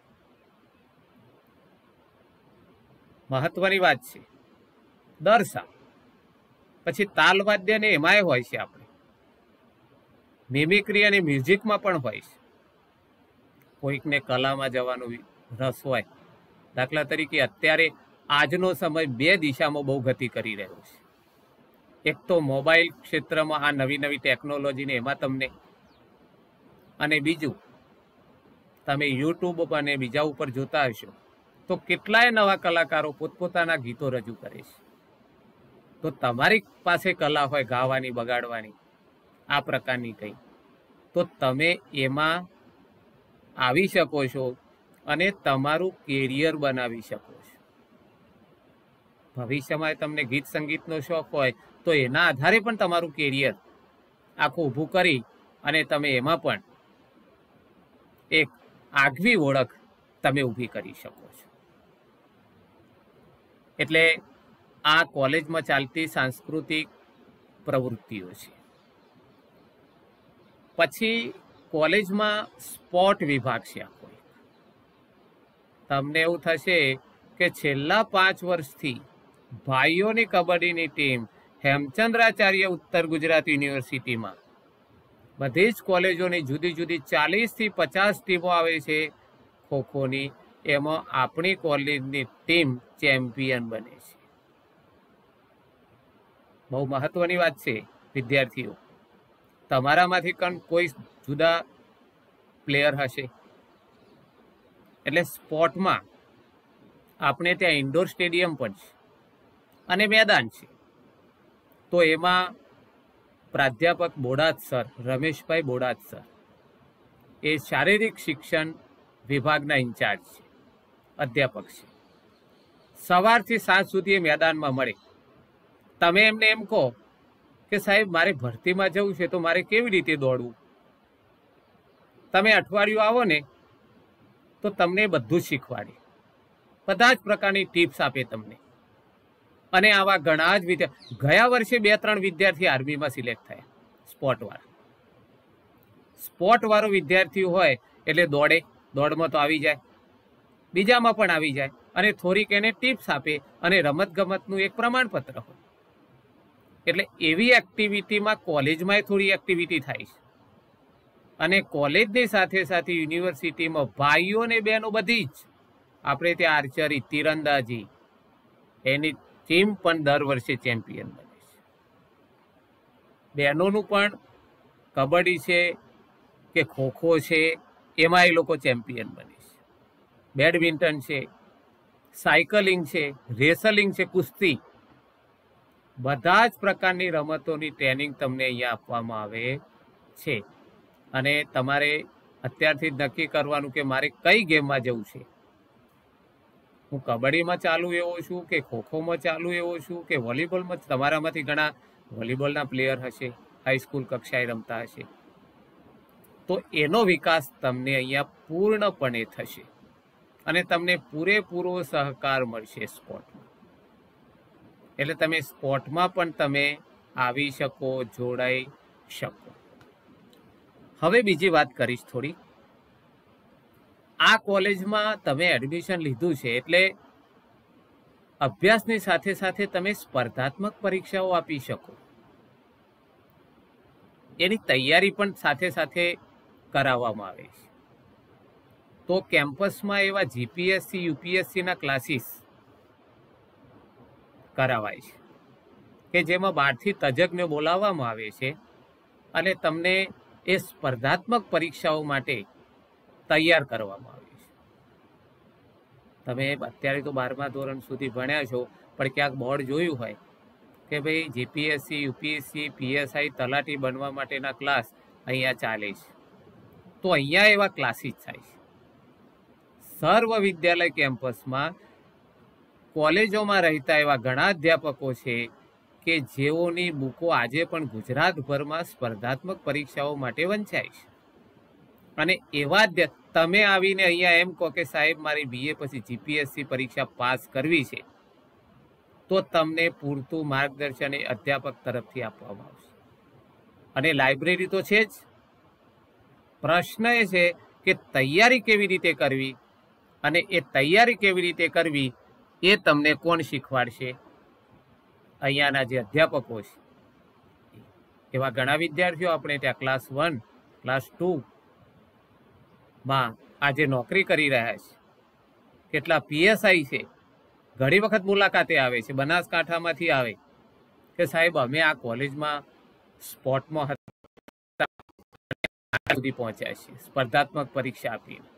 મહત્વની વાત છે. દર સાલ. પછી તાલવાદ્ય ને એમાંય હોય છે, આપણે મિમિક્રી અને મ્યુઝિકમાં પણ હોય છે. કોઈકને કલામાં જવાનો રસ હોય, દાખલા તરીકે અત્યારે આજનો સમય બે દિશામાં બહુ ગતિ કરી રહ્યો છે. એક તો મોબાઈલ ક્ષેત્રમાં આ નવી નવી ટેકનોલોજીને એમાં તમને, અને બીજું તમે યુટ્યુબ અને બીજા ઉપર જોતા હશો તો કેટલાય નવા કલાકારો પોતપોતાના ગીતો રજૂ કરે છે. તો તમારી પાસે કલા હોય ગાવાની, બગાડવાની, આ પ્રકારની કંઈ, તો તમે એમાં આવી શકો છો અને તમારું કેરિયર બનાવી શકો છો. ભવિષ્યમાં તમને ગીત સંગીતનો શોખ હોય તો એના આધારે પણ તમારું કેરિયર આખું ઊભું કરી અને તમે એમાં પણ એક આગવી ઓળખ તમે ઊભી કરી શકો છો. એટલે આ કોલેજમાં ચાલતી સાંસ્કૃતિક પ્રવૃત્તિઓ છે. પછી કોલેજમાં સ્પોર્ટ વિભાગ છે આખો. તમને એવું થશે કે છેલ્લા પાંચ વર્ષથી ભાઈઓની કબડ્ડીની ટીમ હેમચંદ્રાચાર્ય ઉત્તર ગુજરાત યુનિવર્સિટીમાં બધી જ કોલેજોની જુદી જુદી ચાલીસથી પચાસ ટીમો આવે છે ખોખોની, એમાં આપણી કોલેજની ટીમ ચેમ્પિયન બને છે. બહુ મહત્વની વાત છે વિદ્યાર્થીઓ. તમારામાંથી પણ કોઈ જુદા પ્લેયર હશે. એટલે સ્પોર્ટમાં આપણે ત્યાં ઇન્ડોર સ્ટેડિયમ પણ છે અને મેદાન છે. તો એમાં પ્રાધ્યાપક બોડાત સર, રમેશભાઈ બોડાત સર, એ શારીરિક શિક્ષણ વિભાગના ઇન્ચાર્જ છે, અધ્યાપક છે. સવારથી સાંજ સુધી એ મેદાનમાં મળે. તમે એમને એમ કહો કે સાહેબ મારે ભરતીમાં જવું છે તો મારે કેવી રીતે દોડવું, તમે અઠવાડિયું આવો ને તો તમને બધું જ શીખવાડે, બધા જ પ્રકારની ટિપ્સ આપે તમને. અને આવા ઘણા જ વિદ્યાર્થી, ગયા વર્ષે બે ત્રણ વિદ્યાર્થી આર્મીમાં સિલેક્ટ થયા સ્પોર્ટવાળા. સ્પોર્ટવાળો વિદ્યાર્થી હોય એટલે દોડે, દોડમાં તો આવી જાય, બીજામાં પણ આવી જાય અને થોડીક એને ટિપ્સ આપે અને રમતગમતનું એક પ્રમાણપત્ર હોય. એટલે એવી એક્ટિવિટીમાં કોલેજમાં થોડી એક્ટિવિટી થાય છે અને કોલેજની સાથે સાથે યુનિવર્સિટીમાં ભાઈઓ ને બહેનો બધી જ આપણે ત્યાં આર્ચરી, તીરંદાજી, એની ટીમ પણ દર વર્ષે ચેમ્પિયન બને છે. બહેનોનું પણ કબડ્ડી છે કે ખોખો છે એમાં એ લોકો ચેમ્પિયન બને છે. બેડમિન્ટન છે, સાયકલિંગ છે, રેસલિંગ છે, કુસ્તી, બધા જ પ્રકારની રમતોની ટ્રેનિંગ તમને અહીંયા આપવામાં આવે છે. અને તમારે અત્યારથી જ નક્કી કરવાનું કે મારે કઈ ગેમમાં જવું છે. હું કબડ્ડીમાં ચાલુ એવો છું કે ખોખોમાં ચાલુ એવો છું કે વોલીબોલમાં. તમારામાંથી ઘણા વોલીબોલના પ્લેયર હશે, હાઈસ્કૂલ કક્ષાએ રમતા હશે. તો એનો વિકાસ તમને અહીંયા પૂર્ણપણે થશે અને તમને પૂરેપૂરો સહકાર મળશે સ્પોર્ટમાં. એટલે તમે સ્પોર્ટમાં પણ તમે આવી શકો, જોડાઈ શકો. હવે બીજી વાત કરીશ થોડી. આ કોલેજમાં તમે એડમિશન લીધું છે એટલે અભ્યાસની સાથે સાથે તમે સ્પર્ધાત્મક પરીક્ષાઓ આપી શકો. એની તૈયારી પણ સાથે સાથે કરાવવામાં આવે છે. તો કેમ્પસમાં એવા જીપીએસસી, યુપીએસસીના ક્લાસીસ કરાવાય છે કે જેમાં બહારથી તજજ્ઞ બોલાવવામાં આવે છે અને તમને એ સ્પર્ધાત્મક પરીક્ષાઓ માટે તૈયાર કરવામાં આવે છે. તમે અત્યારે તો બારમા ધોરણ સુધી ભણ્યા છો, પણ ક્યાંક બોર્ડ જોયું હોય કે ભાઈ જીપીએસસી, યુપીએસસી, પીએસઆઈ, તલાટી બનવા માટેના ક્લાસ અહીંયા ચાલે છે. તો અહીંયા એવા ક્લાસીસ થાય છે. સર્વ વિદ્યાલય કેમ્પસમાં કોલેજોમાં રહેતા એવા ઘણા અધ્યાપકો છે કે જેઓની બુકો આજે પણ ગુજરાતભરમાં સ્પર્ધાત્મક પરીક્ષાઓ માટે વંચાય છે. અને એવા જ તમે આવીને અહીંયા એમ કહો કે સાહેબ મારી બીએ પછી જીપીએસસી પરીક્ષા પાસ કરવી છે, તો તમને પૂરતું માર્ગદર્શન એ અધ્યાપક તરફથી આપવામાં આવશે. અને લાઇબ્રેરી તો છે જ. પ્રશ્ન એ છે કે તૈયારી કેવી રીતે કરવી, અને એ તૈયારી કેવી રીતે કરવી એ તમને કોણ શીખવાડશે? અહીંયાના જે અધ્યાપકો છે. એવા ઘણા વિદ્યાર્થીઓ આપણે ત્યાં ક્લાસ વન, ક્લાસ ટુ માં આજે નોકરી કરી રહ્યા છે. કેટલા પીએસઆઈ છે, ઘણી વખત મુલાકાતે આવે છે, બનાસકાંઠામાંથી આવે કે સાહેબ અમે આ કોલેજમાં સ્પોર્ટમાં સુધી પહોંચ્યા છીએ સ્પર્ધાત્મક પરીક્ષા આપીને.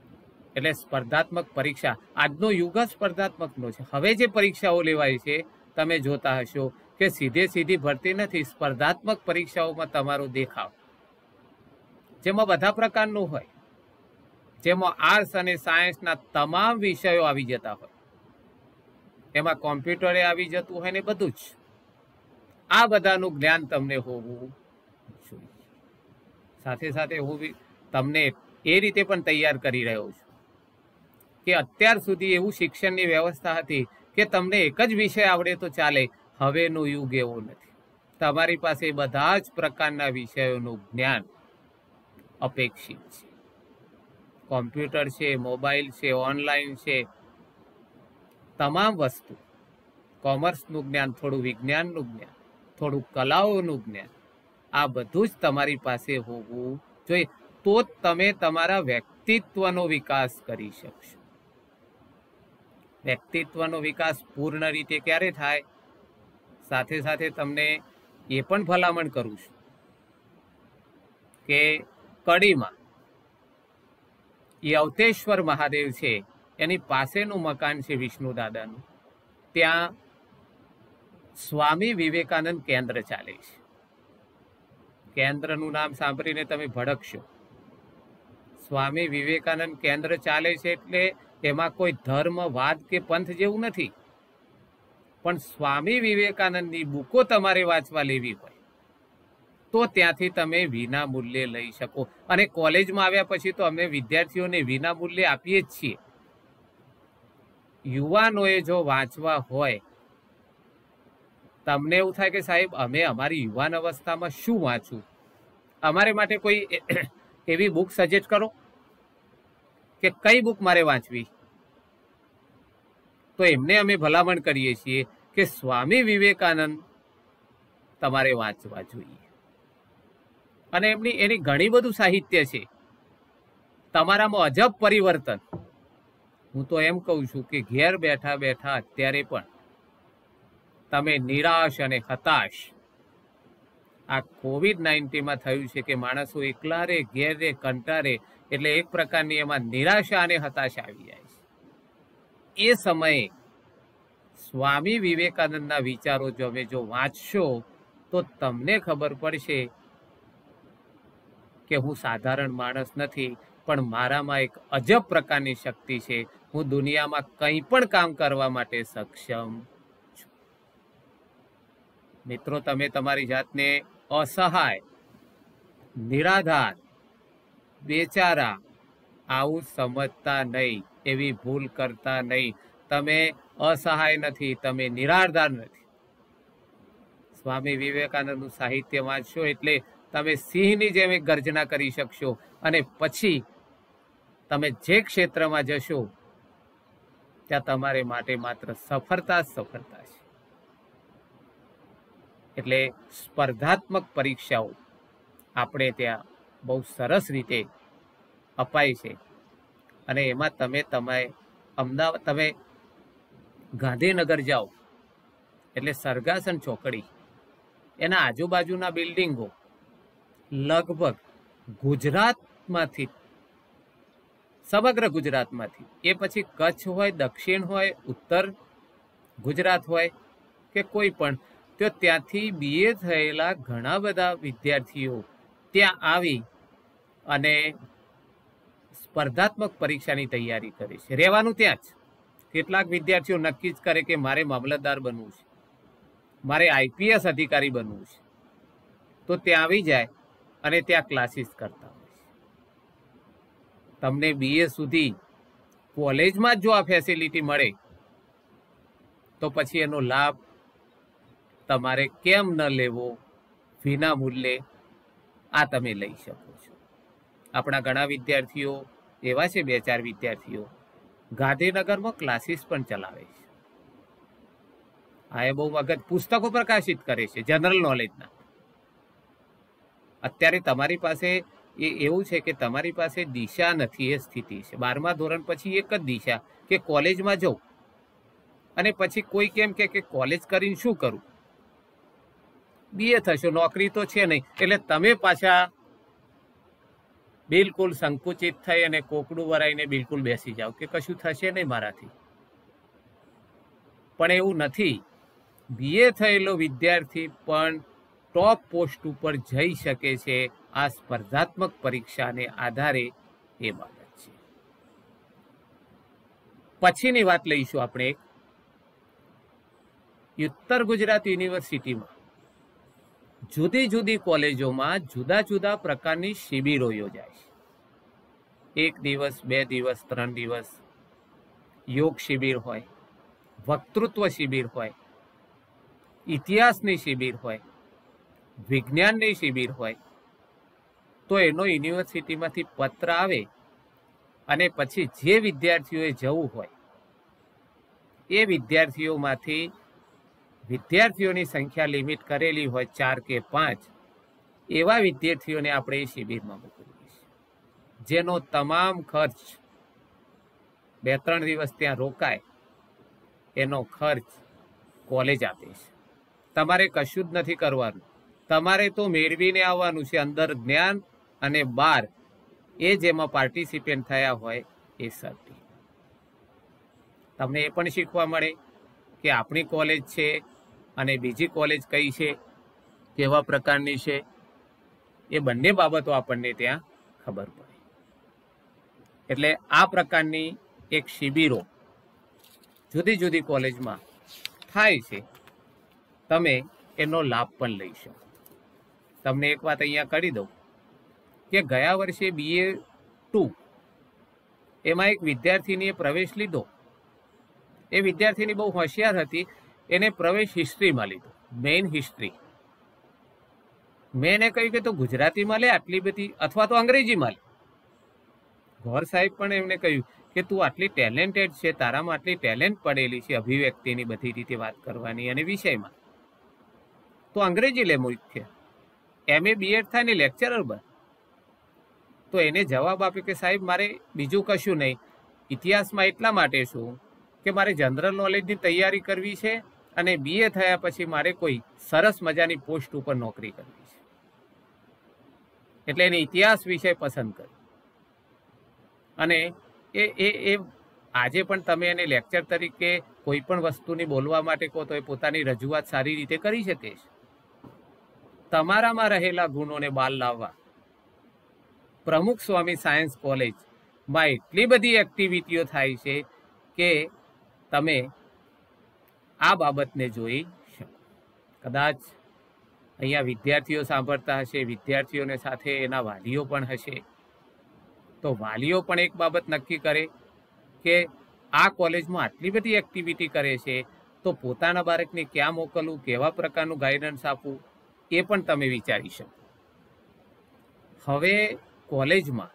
એટલે સ્પર્ધાત્મક પરીક્ષા, આજનો યુગ જ સ્પર્ધાત્મકનો છે. હવે જે પરીક્ષાઓ લેવાય છે તમે જોતા હશો કે સીધે સીધી ભરતી નથી, સ્પર્ધાત્મક પરીક્ષાઓમાં તમારો દેખાવ, જેમાં બધા પ્રકારનું હોય, જેમાં આર્ટ્સ અને સાયન્સના તમામ વિષયો આવી જતા હોય, એમાં કોમ્પ્યુટરે આવી જતું હોય ને બધું જ. આ બધાનું જ્ઞાન તમને હોવું જોઈએ. સાથે સાથે હું તમને એ રીતે પણ તૈયાર કરી રહ્યો છું કે અત્યાર સુધી એવું શિક્ષણની વ્યવસ્થા હતી કે તમને એક જ વિષય આવડે તો ચાલે. હવેનો યુગ એવો નથી. તમારી પાસે બધા જ પ્રકારના વિષયોનું જ્ઞાન અપેક્ષિત છે. કોમ્પ્યુટર છે, મોબાઈલ છે, ઓનલાઈન છે, તમામ વસ્તુ, કોમર્સનું જ્ઞાન, થોડું વિજ્ઞાનનું જ્ઞાન, થોડું કલાઓનું જ્ઞાન, આ બધું જ તમારી પાસે હોવું જોઈએ. તો જ તમે તમારા વ્યક્તિત્વનો વિકાસ કરી શકશો. વ્યક્તિત્વનો વિકાસ પૂર્ણ રીતે ક્યારે થાય? સાથે સાથે તમને એ પણ ભલામણ કરું છું કે કડીમાં યવતેશ્વર મહાદેવ છે, એની પાસેનું મકાન છે વિષ્ણુ દાદાનું. ત્યાં સ્વામી વિવેકાનંદ કેન્દ્ર ચાલે છે. કેન્દ્રનું નામ સાંભળીને તમે ભડકશો. સ્વામી વિવેકાનંદ કેન્દ્ર ચાલે છે એટલે એમાં કોઈ ધર્મ, વાદ કે પંથ જેવું નથી. પણ સ્વામી વિવેકાનંદની બુકો તમારે વાંચવા લેવી હોય તો ત્યાંથી તમે વિના મૂલ્યે લઈ શકો. અને કોલેજમાં આવ્યા પછી તો અમે વિદ્યાર્થીઓને વિના મૂલ્યે આપીએ જ છીએ. યુવાનોએ જો વાંચવા હોય, તમને એવું થાય કે સાહેબ અમે અમારી યુવાન અવસ્થામાં શું વાંચવું, અમારે માટે કોઈ એવી બુક સજેસ્ટ કરો કે કઈ બુક મારે વાંચવી, તો એમને અમે ભલામણ કરીએ છીએ કે સ્વામી વિવેકાનંદ તમારે વાંચવા જોઈએ. અને એમની એની ઘણી બધું સાહિત્ય છે. તમારામાં અજબ પરિવર્તન. હું તો એમ કહું છું કે ઘેર બેઠા બેઠા અત્યારે પણ તમે નિરાશ અને હતાશ, આ કોવિડ નાઇન્ટીનમાં થયું છે કે માણસો એકલા રે, ઘેર રે, કંટાળે, એટલે એક પ્રકારની એમાં નિરાશા અને હતાશા આવી જાય છે. એ સમયે સ્વામી વિવેકાનંદના વિચારો જો અમે જો વાંચશો તો તમને ખબર પડશે કે હું સાધારણ માણસ નથી, પણ મારામાં એક અજબ પ્રકારની શક્તિ છે. હું દુનિયામાં કંઈ પણ કામ કરવા માટે સક્ષમ છું. મિત્રો, તમે તમારી જાતને અસહાય, નિરાધાર, બેચારા આવું સમજતા નહીં, એવી ભૂલ કરતા નહીં. તમે અસહાય નથી, તમે નિરાધાર નથી. સ્વામી વિવેકાનંદનું સાહિત્ય વાંચશો એટલે તમે સિંહની જેમ એક ગર્જના કરી શકશો. અને પછી તમે જે ક્ષેત્રમાં જશો ત્યાં તમારે માટે માત્ર સફળતા જ સફળતા છે. એટલે સ્પર્ધાત્મક પરીક્ષાઓ આપણે ત્યાં બહુ સરસ રીતે અપાય છે. અને એમાં તમે તમે અમદાવાદ, તમે ગાંધીનગર જાઓ એટલે સરગાસન ચોકડી, એના આજુબાજુના બિલ્ડિંગો લગભગ ગુજરાતમાંથી, સમગ્ર ગુજરાતમાંથી, એ પછી કચ્છ હોય, દક્ષિણ હોય, ઉત્તર ગુજરાત હોય કે કોઈ પણ, તો ત્યાંથી બીએ થયેલા ઘણા બધા વિદ્યાર્થીઓ ત્યાં આવી અને સ્પર્ધાત્મક પરીક્ષાની તૈયારી કરે છે. રહેવાનું ત્યાં જ. કેટલાક વિદ્યાર્થીઓ નક્કી જ કરે કે મારે મામલતદાર બનવું છે, મારે આઈપીએસ અધિકારી બનવું છે, તો ત્યાં આવી જાય અને ત્યાં ક્લાસીસ કરતા હોય છે. તમને બીએ સુધી કોલેજમાં જ જો આ ફેસિલિટી મળે તો પછી એનો લાભ તમારે કેમ ન લેવો? વિના મૂલ્યે આ તમે લઈ શકો છો. આપણા ઘણા વિદ્યાર્થીઓ એવા છે, બે ચાર વિદ્યાર્થીઓ ગાંધીનગરમાં ક્લાસીસ પણ ચલાવે છે. આ એ બહુ મગજ પુસ્તકો પ્રકાશિત કરે છે જનરલ નોલેજના. અત્યારે તમારી પાસે એ એવું છે કે તમારી પાસે દિશા નથી, એ સ્થિતિ છે. બારમા ધોરણ પછી એક જ દિશા કે કોલેજમાં જાઉં, અને પછી કોઈ કેમ કે કોલેજ કરીને શું કરું, બીએ થશો, નોકરી તો છે નહીં, એટલે તમે પાછા બિલકુલ સંકુચિત થઈ અને કોકડું વરાઈને બિલકુલ બેસી જાઓ કે કશું થશે નહીં મારાથી. પણ એવું નથી. બીએ થયેલો વિદ્યાર્થી પણ ટોપ પોસ્ટ ઉપર જઈ શકે છે આ સ્પર્ધાત્મક પરીક્ષાને આધારે. એ બાબત છે. પછીની વાત લઈશું આપણે. ઉત્તર ગુજરાત યુનિવર્સિટીમાં જુદી જુદી કોલેજોમાં જુદા જુદા પ્રકારની શિબિરો યોજાય છે. એક દિવસ, બે દિવસ, ત્રણ દિવસ યોગ શિબિર હોય, વક્તૃત્વ શિબિર હોય, ઇતિહાસની શિબિર હોય, વિજ્ઞાનની શિબિર હોય. તો એનો યુનિવર્સિટીમાંથી પત્ર આવે અને પછી જે વિદ્યાર્થીઓએ જવું હોય એ વિદ્યાર્થીઓમાંથી વિદ્યાર્થીઓની સંખ્યા લિમિટ કરેલી હોય ચાર કે પાંચ, એવા વિદ્યાર્થીઓને આપણે એ શિબિરમાં મોકલીએ છીએ, જેનો તમામ ખર્ચ બે ત્રણ દિવસ ત્યાં રોકાય એનો ખર્ચ કોલેજ આપે છે. તમારે કશું જ નથી કરવાનું. તમારે તો મેળવીને આવવાનું છે અંદર જ્ઞાન અને બાર એ જેમાં પાર્ટિસિપેન્ટ થયા હોય એ સર્ટી. તમને એ પણ શીખવા મળે કે આપણી કોલેજ છે અને બીજી કોલેજ કઈ છે, કેવા પ્રકારની છે, એ બંને બાબતો આપણને ત્યાં ખબર પડે. એટલે આ પ્રકારની એક શિબિરો જુદી જુદી કોલેજમાં થાય છે. તમે એનો લાભ પણ લઈ શકો. તમને એક વાત અહીંયા કરી દઉં કે ગયા વર્ષે બીએ ટુ એમાં એક વિદ્યાર્થીનીએ પ્રવેશ લીધો. એ વિદ્યાર્થીની બહુ હોશિયાર હતી. એને પ્રવેશ હિસ્ટ્રીમાં લીધો, મેઇન હિસ્ટ્રી. મેં એને કહ્યું કે તું ગુજરાતીમાં લે આટલી બધી, અથવા તો અંગ્રેજીમાં લે. ગોર સાહેબ પણ એમને કહ્યું કે તું આટલી ટેલેન્ટેડ છે, તારામાં આટલી ટેલેન્ટ પડેલી છે અભિવ્યક્તિની, બધી રીતે વાત કરવાની અને વિષયમાં, તો અંગ્રેજી લે મુખ્ય. એમ એ બીએડ થાય ને લેક્ચરર બન. તો એને જવાબ આપ્યો કે સાહેબ મારે બીજું કશું નહીં, ઇતિહાસમાં એટલા માટે શું કે મારે જનરલ નોલેજની તૈયારી કરવી છે અને બીએ થયા પછી મારે કોઈ સરસ મજાની પોસ્ટ ઉપર નોકરી કરવી છે. એટલે એને ઇતિહાસ વિષય પસંદ કર્યો. અને એ એ એ આજે પણ તમે એને લેક્ચર તરીકે કોઈ પણ વસ્તુની બોલવા માટે કહો તો એ પોતાની રજૂઆત સારી રીતે કરી શકે છે. તમારામાં રહેલા ગુણોને બહાર લાવવા પ્રમુખ સ્વામી સાયન્સ કોલેજમાં એટલી બધી એક્ટિવિટીઓ થાય છે કે તમે આ બાબતને જોઈ શકો. કદાચ અહીંયા વિદ્યાર્થીઓ સાંભળતા હશે, વિદ્યાર્થીઓને સાથે એના વાલીઓ પણ હશે. તો વાલીઓ પણ એક બાબત નક્કી કરે કે આ કોલેજમાં આટલી બધી એક્ટિવિટી કરે છે તો પોતાના બાળકને ક્યાં મોકલવું, કેવા પ્રકારનું ગાઈડન્સ આપવું, એ પણ તમે વિચારી શકો. હવે કોલેજમાં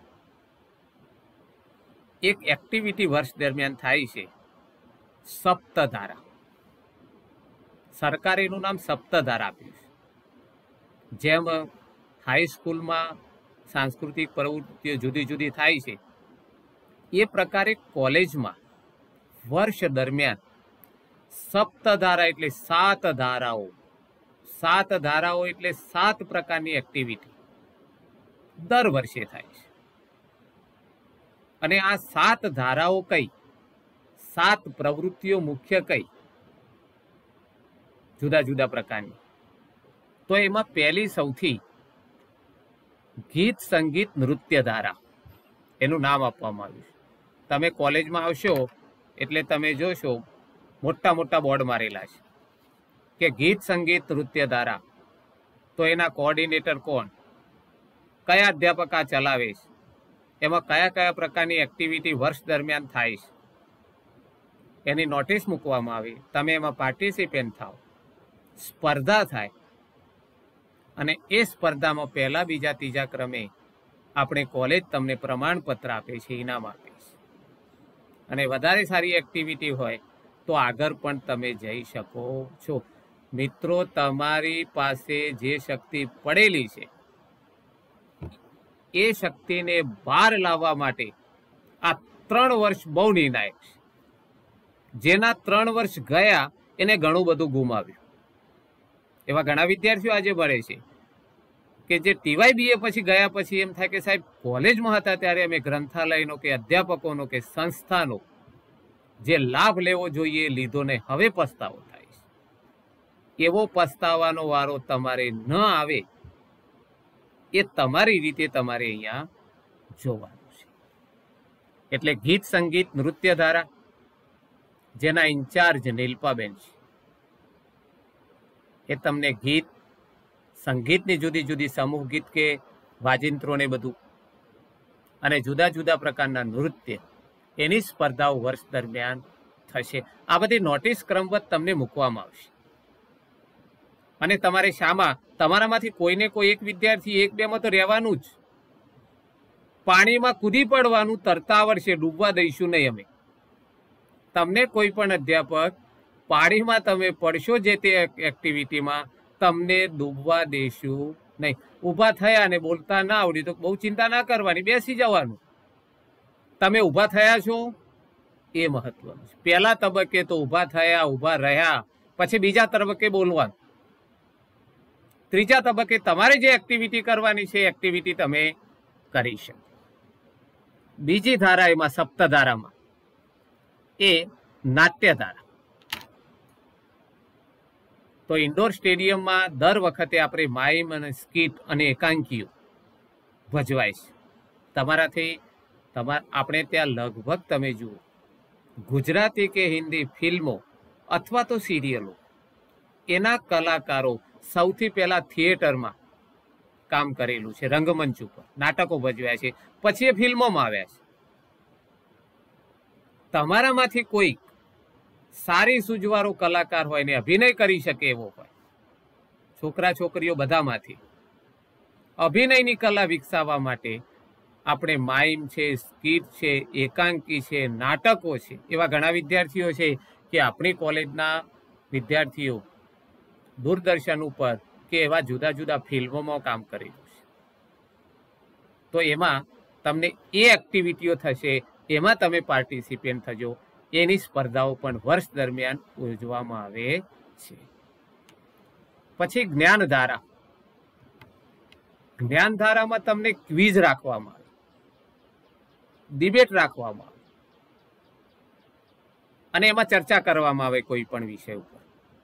એક એક્ટિવિટી વર્ષ દરમિયાન થાય છે, સપ્તધારા. સરકારે એનું નામ સપ્તધારા આપ્યું છે. જેમ હાઈસ્કૂલમાં સાંસ્કૃતિક પ્રવૃત્તિઓ જુદી જુદી થાય છે, એ પ્રકારે કોલેજમાં વર્ષ દરમિયાન સપ્તધારા એટલે સાત ધારાઓ, સાત ધારાઓ એટલે સાત પ્રકારની એક્ટિવિટી દર વર્ષે થાય છે. અને આ સાત ધારાઓ કઈ, સાત પ્રવૃત્તિઓ મુખ્ય કઈ, જુદા જુદા પ્રકારની. તો એમાં પહેલી સૌથી ગીત સંગીત નૃત્ય ધારા એનું નામ આપવામાં આવ્યું છે. તમે કોલેજમાં આવશો એટલે તમે જોશો મોટા મોટા બોર્ડ મારેલા છે કે ગીત સંગીત નૃત્ય ધારા. તો એના કોઓર્ડિનેટર કોણ, કયા અધ્યાપક આ ચલાવે છે, એમાં કયા કયા પ્રકારની એક્ટિવિટી વર્ષ દરમિયાન થાય છે, એની નોટિસ મૂકવામાં આવે. તમે એમાં પાર્ટિસિપેન્ટ થાઓ, સ્પર્ધા થાય અને એ સ્પર્ધામાં પહેલા બીજા ત્રીજા ક્રમે આપણે કોલેજ તમને પ્રમાણપત્ર આપે છે, ઇનામ આપે છે. અને વધારે સારી એક્ટિવિટી હોય તો આગળ પણ તમે જઈ શકો છો. મિત્રો, તમારી પાસે જે શક્તિ પડેલી છે એ શક્તિને બહાર લાવવા માટે આ ત્રણ વર્ષ બહુ નિર્ણાયક છે. જેના ત્રણ વર્ષ ગયા એને ઘણું બધું ગુમાવ્યું. એવા ઘણા વિદ્યાર્થીઓ આજે ભણે છે કે જે ટીવાય બીએ પછી ગયા પછી એમ થાય કે સાહેબ કોલેજમાં હતા ત્યારે અમે ગ્રંથાલયનો કે અધ્યાપકોનો કે સંસ્થાનો જે લાભ લેવો જોઈએ લીધો ને હવે પસ્તાવો થાય છે. એવો પસ્તાવાનો વારો તમારે ન આવે એ તમારી રીતે તમારે અહીંયા જોવાનું છે. એટલે ગીત સંગીત નૃત્ય ધારા જેના ઇન્ચાર્જ નીલપાબેન છે, એ તમને ગીત સંગીતની જુદી જુદી સમૂહ ગીત કે વાજિંત્રોને બધું અને જુદા જુદા પ્રકારના નૃત્ય એની સ્પર્ધાઓ વર્ષ દરમિયાન થશે. આ બધી નોટિસ ક્રમબદ્ધ તમને મૂકવામાં આવશે. અને તમારે શામાં તમારામાંથી કોઈને કોઈ એક વિદ્યાર્થી એક બેમાં તો રહેવાનું જ. પાણીમાં કૂદી પડવાનું તરતા આવડશે, ડૂબવા દઈશું નહીં અમે. તમને કોઈ પણ અધ્યાપક પાણીમાં તમે પડશો જે તે એક્ટિવિટીમાં, તમને ડૂબવા દેશું નહીં. ઊભા થયા અને બોલતા ના આવડી તો બહુ ચિંતા ના કરવાની, બેસી જવાનું. તમે ઊભા થયા છો એ મહત્વનું છે. પહેલા તબક્કે તો ઊભા થયા, ઊભા રહ્યા, પછી બીજા તબક્કે બોલવાનું. ત્રીજા તબક્કે તમારે જે એક્ટિવિટી કરવાની છે એક્ટિવિટી તમે કરી શકો. બીજી ધારા એમાં સપ્તધારામાં એ નાટ્ય ધારા. તો ઇન્ડોર સ્ટેડિયમમાં દર વખતે આપણે માઇમ અને સ્કીટ અને એકાંકીઓ ભજવાય છે. તમારાથી તમારા આપણે ત્યાં લગભગ તમે જુઓ ગુજરાતી કે હિન્દી ફિલ્મો અથવા તો સિરિયલો, એના કલાકારો સૌથી પહેલા થિયેટરમાં કામ કરેલું છે, રંગમંચ ઉપર નાટકો ભજવ્યા છે, પછી એ ફિલ્મોમાં આવ્યા છે. તમારામાંથી કોઈ સારી સૂઝવાળો કલાકાર હોય ને અભિનય કરી શકે એવો હોય, છોકરા છોકરીઓ બધામાંથી, અભિનયની કલા વિકસાવવા માટે આપણે માઇમ છે, સ્કીટ છે, એકાંકી છે, નાટકો છે, એવા ઘણા વિદ્યાર્થીઓ છે કે આપણી કોલેજના વિદ્યાર્થીઓ દૂરદર્શન ઉપર કે એવા જુદા જુદા ફિલ્મોમાં કામ કરેલું છે. તો એમાં તમને એ એક્ટિવિટીઓ થશે, એમાં તમે પાર્ટિસિપેન્ટ થજો. એની સ્પર્ધાઓ પણ વર્ષ દરમિયાન યોજવામાં આવે છે. પછી જ્ઞાનધારા. જ્ઞાનધારામાં તમને ક્વિઝ રાખવામાં આવે, ડિબેટ રાખવામાં આવે અને એમાં ચર્ચા કરવામાં આવે કોઈ પણ વિષય ઉપર.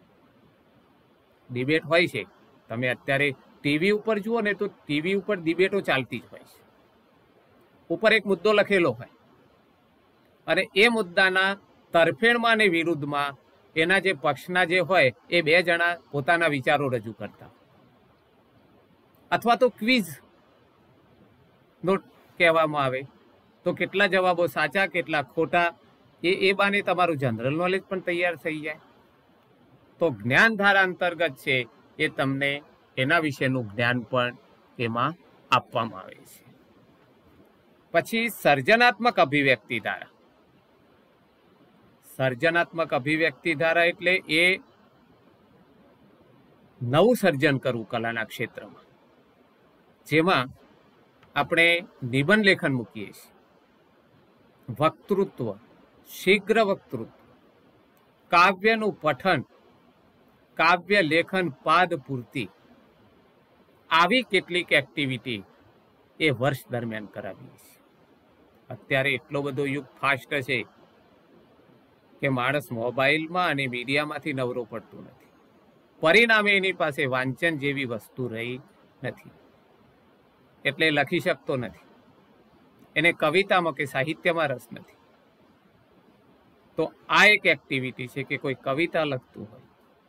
ડિબેટ હોય છે, તમે અત્યારે ટીવી ઉપર જુઓ ને તો ટીવી ઉપર ડિબેટો ચાલતી જ હોય છે. ઉપર એક મુદ્દો લખેલો હોય અને એ મુદ્દાના તરફેણમાં અને વિરુદ્ધમાં એના જે પક્ષના જે હોય એ બે જણા પોતાના વિચારો રજૂ કરતા, અથવા તો ક્વિઝ નો કહેવામાં આવે તો કેટલા જવાબો સાચા કેટલા ખોટા, એ એ બાને તમારું જનરલ નોલેજ પણ તૈયાર થઈ જાય. તો જ્ઞાનધારા અંતર્ગત છે એ તમને એના વિશેનું જ્ઞાન પણ એમાં આપવામાં આવે છે. પછી સર્જનાત્મક અભિવ્યક્તિ ધારા. સર્જનાત્મક અભિવ્યક્તિ ધારા એટલે એ નવું સર્જન કરવું કલાના ક્ષેત્રમાં, જેમાં આપણે નિબંધ લેખન મૂકીએ છીએ, વક્તૃત્વ, શીઘ્ર વક્તૃત્વ, કાવ્યનું પઠન, કાવ્ય લેખન પાદ પૂર્તિ, આવી કેટલીક એક્ટિવિટી એ વર્ષ દરમિયાન કરાવીએ છીએ. અત્યારે એટલો બધો યુગ ફાસ્ટ છે કે માણસ મોબાઈલમાં અને મીડિયામાંથી નવરો પડતું નથી. પરિણામે એની પાસે વાંચન જેવી વસ્તુ રહી નથી, એટલે લખી શકતો નથી, એને કવિતામાં કે સાહિત્યમાં રસ નથી. તો આ એક એક્ટિવિટી છે કે કોઈ કવિતા લખતું હોય,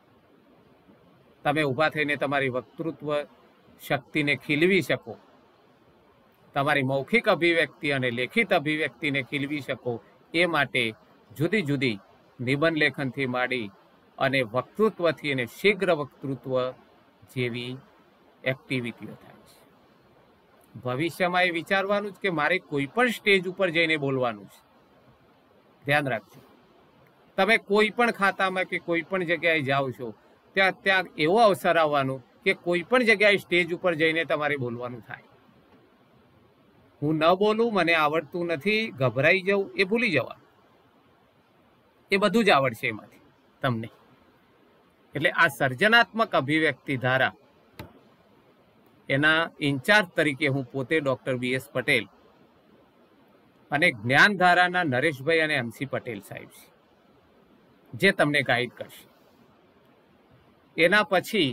તમે ઊભા થઈને તમારી વક્તૃત્વ શક્તિને ખીલવી શકો, તમારી મૌખિક અભિવ્યક્તિ અને લેખિત અભિવ્યક્તિને ખીલવી શકો, એ માટે જુદી જુદી નિબંધ લેખનથી માંડી અને વક્તૃત્વથી અને શીઘ્ર વક્તૃત્વ જેવી એક્ટિવિટીઓ થાય છે. ભવિષ્યમાં એ વિચારવાનું જ કે મારે કોઈ પણ સ્ટેજ ઉપર જઈને બોલવાનું છે. ધ્યાન રાખજો, તમે કોઈ પણ ખાતામાં કે કોઈ પણ જગ્યાએ જાઓ છો ત્યાં ત્યાં એવો અવસર આવવાનો કે કોઈ પણ જગ્યાએ સ્ટેજ ઉપર જઈને તમારે બોલવાનું થાય. હું ન બોલું, મને આવડતું નથી, ગભરાઈ જાઉં, એ ભૂલી જવા, એ બધું જ આવડશે એમાંથી તમને. એટલે આ સર્જનાત્મક અભિવ્યક્તિ ધારા એના ઇન્ચાર્જ તરીકે હું પોતે ડોક્ટર બી એસ પટેલ અને જ્ઞાન ધારાના નરેશભાઈ અને એમસી પટેલ સાહેબ છે, જે તમને ગાઈડ કરશે. એના પછી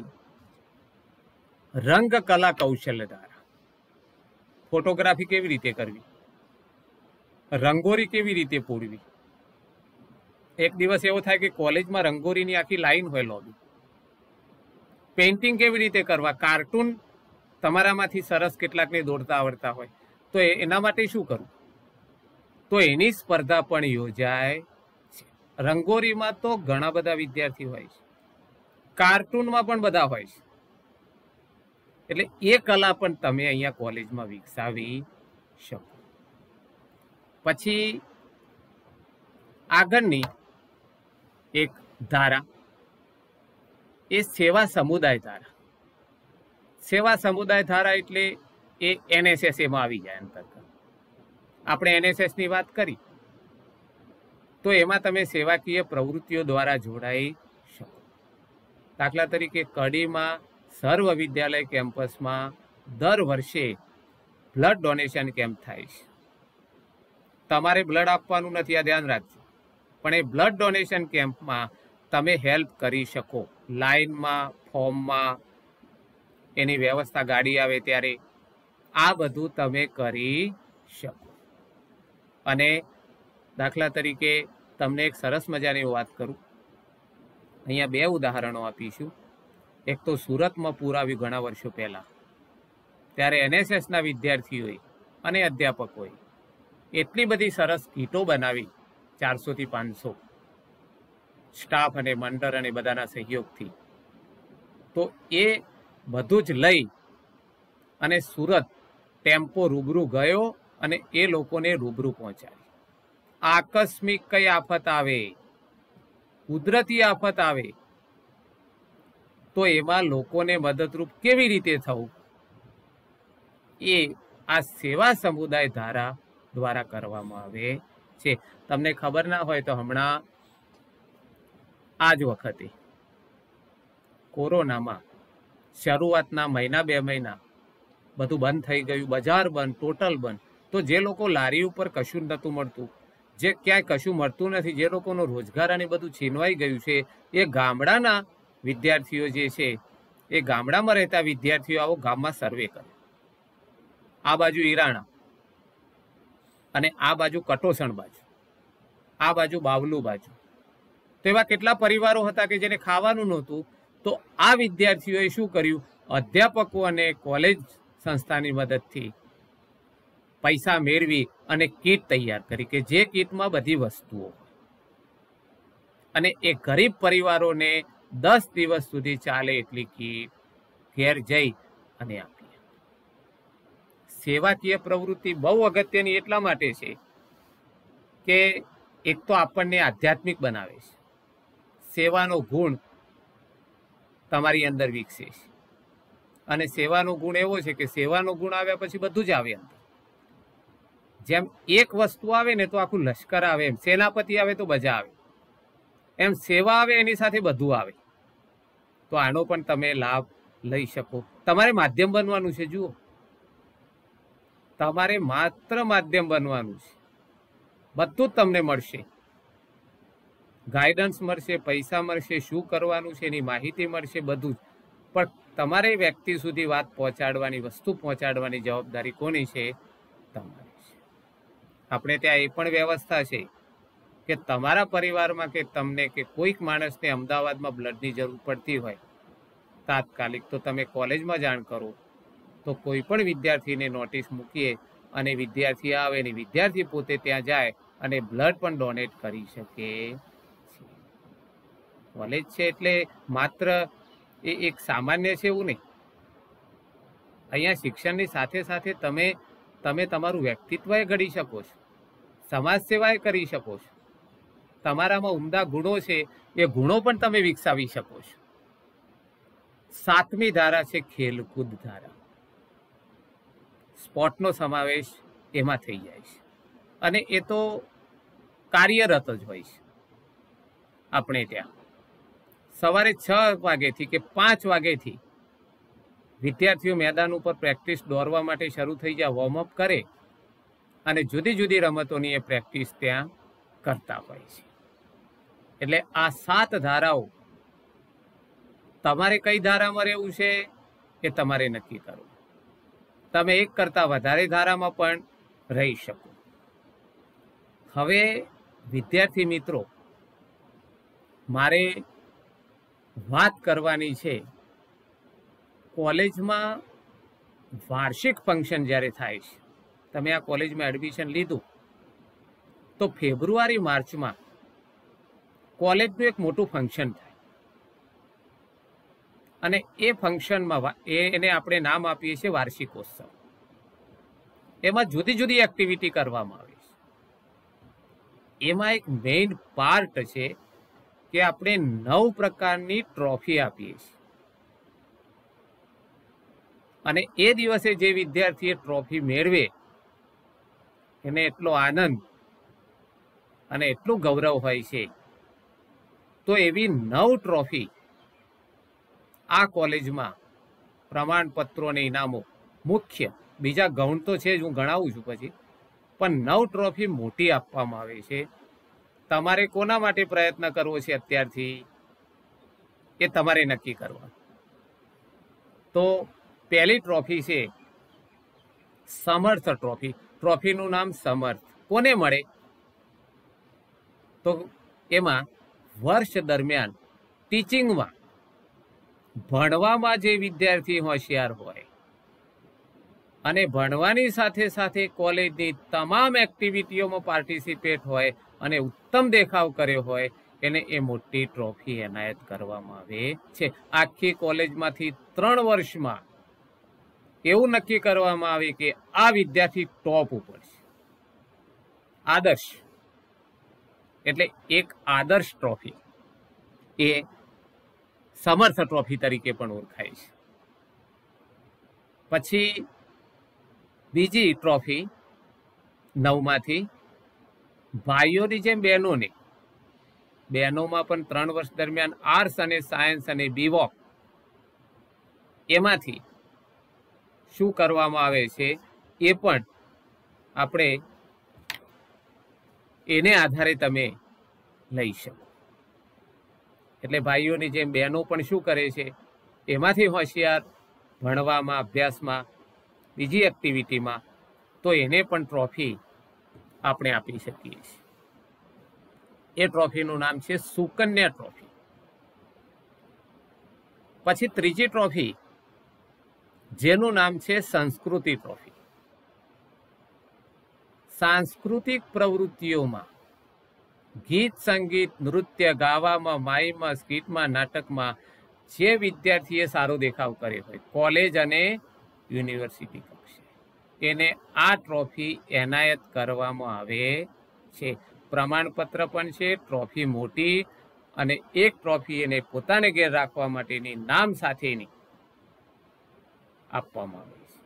રંગ કલા કૌશલ્ય ધારા, ફોટોગ્રાફી કેવી રીતે કરવી, રંગોળી કેવી રીતે પૂરવી. એક દિવસ એવો થાય કે કોલેજમાં રંગોળીની આખી લાઈન હોય લોબી. પેઇન્ટિંગ કેવી રીતે કરવા, કાર્ટૂન તમારામાંથી સરસ કેટલાકને દોડતા આવડતા હોય તો એના માટે શું કરવું, તો એની સ્પર્ધા પણ યોજાય છે. રંગોળીમાં તો ઘણા બધા વિદ્યાર્થી હોય છે, કાર્ટૂનમાં પણ બધા હોય છે. એટલે એ કલા પણ તમે અહીંયા કોલેજમાં વિકસાવી શકો. પછી આગળની એક ધારા એ સેવા સમુદાય ધારા. સેવા સમુદાય ધારા એટલે એ એનએસએસ એમાં આવી જાય અંતર્ગત. આપણે એનએસએસની વાત કરી તો એમાં તમે સેવાકીય પ્રવૃત્તિઓ દ્વારા જોડાઈ શકો. દાખલા તરીકે કડીમાં સર્વ વિદ્યાલય કેમ્પસમાં દર વર્ષે બ્લડ ડોનેશન કેમ્પ થાય છે. તમારે બ્લડ આપવાનું નથી, આ ધ્યાન રાખજો, પણ એ બ્લડ ડોનેશન કેમ્પમાં તમે હેલ્પ કરી શકો. લાઇનમાં, ફોર્મમાં, એની વ્યવસ્થા ગાડી આવે ત્યારે આ બધું તમે કરી શકો. અને દાખલા તરીકે તમને એક સરસ મજાની વાત કરું, અહીંયા બે ઉદાહરણો આપીશું. એક તો સુરતમાં પૂર આવ્યું ઘણા વર્ષો પહેલાં, ત્યારે એનએસએસના વિદ્યાર્થીઓએ અને અધ્યાપકોએ એટલી બધી સરસ કીટો બનાવી, ચારસોથી પાંચસો સ્ટાફ અને મંડળ અને બધાના સહયોગથી. તો એ બધું જ લઈ અને સુરત ટેમ્પો રૂબરૂ ગયો અને એ લોકોને રૂબરૂ પહોંચાડી. આકસ્મિક કઈ આફત આવે, કુદરતી આફત આવે તો એમાં લોકોને મદદરૂપ કેવી રીતે થવું, એ આ સેવા સમુદાય ધારા દ્વારા કરવામાં આવે છે. તમને ખબર ના હોય તો હમણાં આ જ વખતે કોરોનામાં શરૂઆતના મહિના બે મહિના બધું બંધ થઈ ગયું, બજાર બંધ, ટોટલ બંધ. તો જે લોકો લારી ઉપર કશું નહોતું મળતું, જે ક્યાંય કશું મળતું નથી, જે લોકોનો રોજગાર અને બધું છીનવાઈ ગયું છે, એ ગામડાના વિદ્યાર્થીઓ જે છે એ ગામડામાં રહેતા વિદ્યાર્થીઓ આવો ગામમાં સર્વે કરે. આ બાજુ ઈરાણા અને આ બાજુ કટોસણ બાજુ, આ બાજુ બાવલું બાજુ. તો એવા કેટલા પરિવારો હતા કે જેને ખાવાનું નહોતું. તો આ વિદ્યાર્થીઓએ શું કર્યું, અધ્યાપકો અને કોલેજ સંસ્થાની મદદથી પૈસા મેળવી અને કીટ તૈયાર કરી કે જે કીટમાં બધી વસ્તુઓ, અને એ ગરીબ પરિવારોને દસ દિવસ સુધી ચાલે એટલી કીટ ઘેર જઈ અને આપી. સેવાકીય પ્રવૃત્તિ બહુ અગત્યની એટલા માટે છે કે એક તો આપણને આધ્યાત્મિક બનાવે છે, સેવાનો ગુણ તમારી અંદર વિકસે છે. અને સેવાનો ગુણ એવો છે કે સેવાનો ગુણ આવ્યા પછી બધું જ આવે અંદર. જેમ એક વસ્તુ આવે ને તો આખું લશ્કર આવે, એમ સેનાપતિ આવે તો બજા આવે, એમ સેવા આવે એની સાથે બધું આવે. તો આનો પણ તમે લાભ લઈ શકો. તમારે માધ્યમ બનવાનું છે. જુઓ, તમારે માત્ર માધ્યમ બનવાનું છે. બધું જ તમને મળશે, ગાઈડન્સ મળશે, પૈસા મળશે, શું કરવાનું છે એની માહિતી મળશે, બધું જ. પણ તમારે વ્યક્તિ સુધી વાત પહોંચાડવાની, વસ્તુ પહોંચાડવાની જવાબદારી કોની છે? તમારી છે. આપણે ત્યાં એ પણ વ્યવસ્થા છે કે તમારા પરિવારમાં કે તમને કે કોઈક માણસને અમદાવાદમાં બ્લડની જરૂર પડતી હોય તાત્કાલિક, તો તમે કોલેજમાં જાણ કરો તો કોઈ પણ વિદ્યાર્થીને નોટિસ મૂકીએ અને વિદ્યાર્થી આવે ને વિદ્યાર્થી પોતે ત્યાં જાય અને બ્લડ પણ ડોનેટ કરી શકે. કોલેજ છે એટલે માત્ર એ એક સામાન્ય છે એવું નહીં. અહીંયા શિક્ષણની સાથે સાથે તમે તમે તમારું વ્યક્તિત્વ ઘડી શકો છો, સમાજ સેવાએ કરી શકો છો. તમારામાં ઉમદા ગુણો છે એ ગુણો પણ તમે વિકસાવી શકો છો. સાતમી ધારા છે ખેલકૂદ ધારા. સ્પોર્ટનો સમાવેશ એમાં થઈ જાય છે અને એ તો કાર્યરત જ હોય છે. આપણે ત્યાં સવારે છ વાગ્યાથી કે પાંચ વાગ્યાથી વિદ્યાર્થીઓ મેદાન ઉપર પ્રેક્ટિસ દોરવા માટે શરૂ થઈ જાય, વોર્મઅપ કરે અને જુદી જુદી રમતોની એ પ્રેક્ટિસ ત્યાં કરતા હોય છે. એટલે આ સાત ધારાઓ તમારે કઈ ધારામાં રહેવું છે એ તમારે નક્કી કરવું. તમે એક કરતાં વધારે ધારામાં પણ રહી શકો. હવે વિદ્યાર્થી મિત્રો, મારે વાત કરવાની છે કોલેજમાં વાર્ષિક ફંક્શન જ્યારે થાય છે. તમે આ કોલેજમાં એડમિશન લીધું તો ફેબ્રુઆરી માર્ચમાં કોલેજનું એક મોટું ફંક્શન થાય અને એ ફંક્શનમાં એને આપણે નામ આપીએ છીએ વાર્ષિકોત્સવ. એમાં જુદી જુદી એક્ટિવિટી કરવામાં આવે છે. એમાં એક મેઇન પાર્ટ છે કે આપણે નવ પ્રકારની ટ્રોફી આપીએ છીએ અને એ દિવસે જે વિદ્યાર્થીએ ટ્રોફી મેળવે એને એટલો આનંદ અને એટલું ગૌરવ હોય છે. તો એવી નવ ટ્રોફી આ કોલેજમાં પ્રમાણપત્રો અને ઇનામો મુખ્ય, બીજા ગૌણ તો છે જ, હું ગણાવું છું પછી, પણ નવ ટ્રોફી મોટી આપવામાં આવે છે. તમારે કોના માટે પ્રયત્ન કરવો છે અત્યારથી એ તમારે નક્કી કરવા. તો પહેલી ટ્રોફી છે સમર્થ ટ્રોફી. ટ્રોફીનું નામ સમર્થ. કોને મળે? તો એમાં વર્ષ દરમિયાન ટીચિંગમાં, ભણવામાં જે વિદ્યાર્થી હોશિયાર હોય અને ભણવાની સાથે સાથે કોલેજની તમામ એક્ટિવિટીઓમાં પાર્ટિસિપેટ હોય અને ઉત્તમ દેખાવ કર્યો હોય એને એ મોટી ટ્રોફી એનાયત કરવામાં આવે છે. આખી કોલેજમાંથી ત્રણ વર્ષમાં એવું નક્કી કરવામાં આવે કે આ વિદ્યાર્થી ટોપ ઉપર છે. આદર્શ એટલે એક આદર્શ ટ્રોફી એ સમર્થ ટ્રોફી તરીકે પણ ઓળખાય છે. પછી બીજી ટ્રોફી નવમાંથી ભાઈઓની જેમ બહેનોને, બહેનોમાં પણ ત્રણ વર્ષ દરમિયાન આર્ટ્સ અને સાયન્સ અને બીવોક એમાંથી શું કરવામાં આવે છે એ પણ આપણે એને આધારે તમે લઈ શકો. એટલે ભાઈઓની જેમ બહેનો પણ શું કરે છે, એમાંથી હોશિયાર ભણવામાં, અભ્યાસમાં, બીજી એક્ટિવિટીમાં, તો એને પણ ટ્રોફી આપણે આપી શકીએ છીએ. એ ટ્રોફીનું નામ છે સુકન્યા ટ્રોફી. પછી ત્રીજી ટ્રોફી જેનું નામ છે સંસ્કૃતિ ટ્રોફી. સાંસ્કૃતિક પ્રવૃત્તિઓમાં ગીત, સંગીત, નૃત્ય, ગાવામાં, માઈમાં, સ્કીટમાં, નાટકમાં જે વિદ્યાર્થીએ સારો દેખાવ કર્યો હોય કોલેજ અને યુનિવર્સિટી કક્ષાએ, એને આ ટ્રોફી એનાયત કરવામાં આવે છે. પ્રમાણપત્ર પણ છે, ટ્રોફી મોટી, અને એક ટ્રોફી એને પોતાને ઘેર રાખવા માટેની નામ સાથેની આપવામાં આવે છે.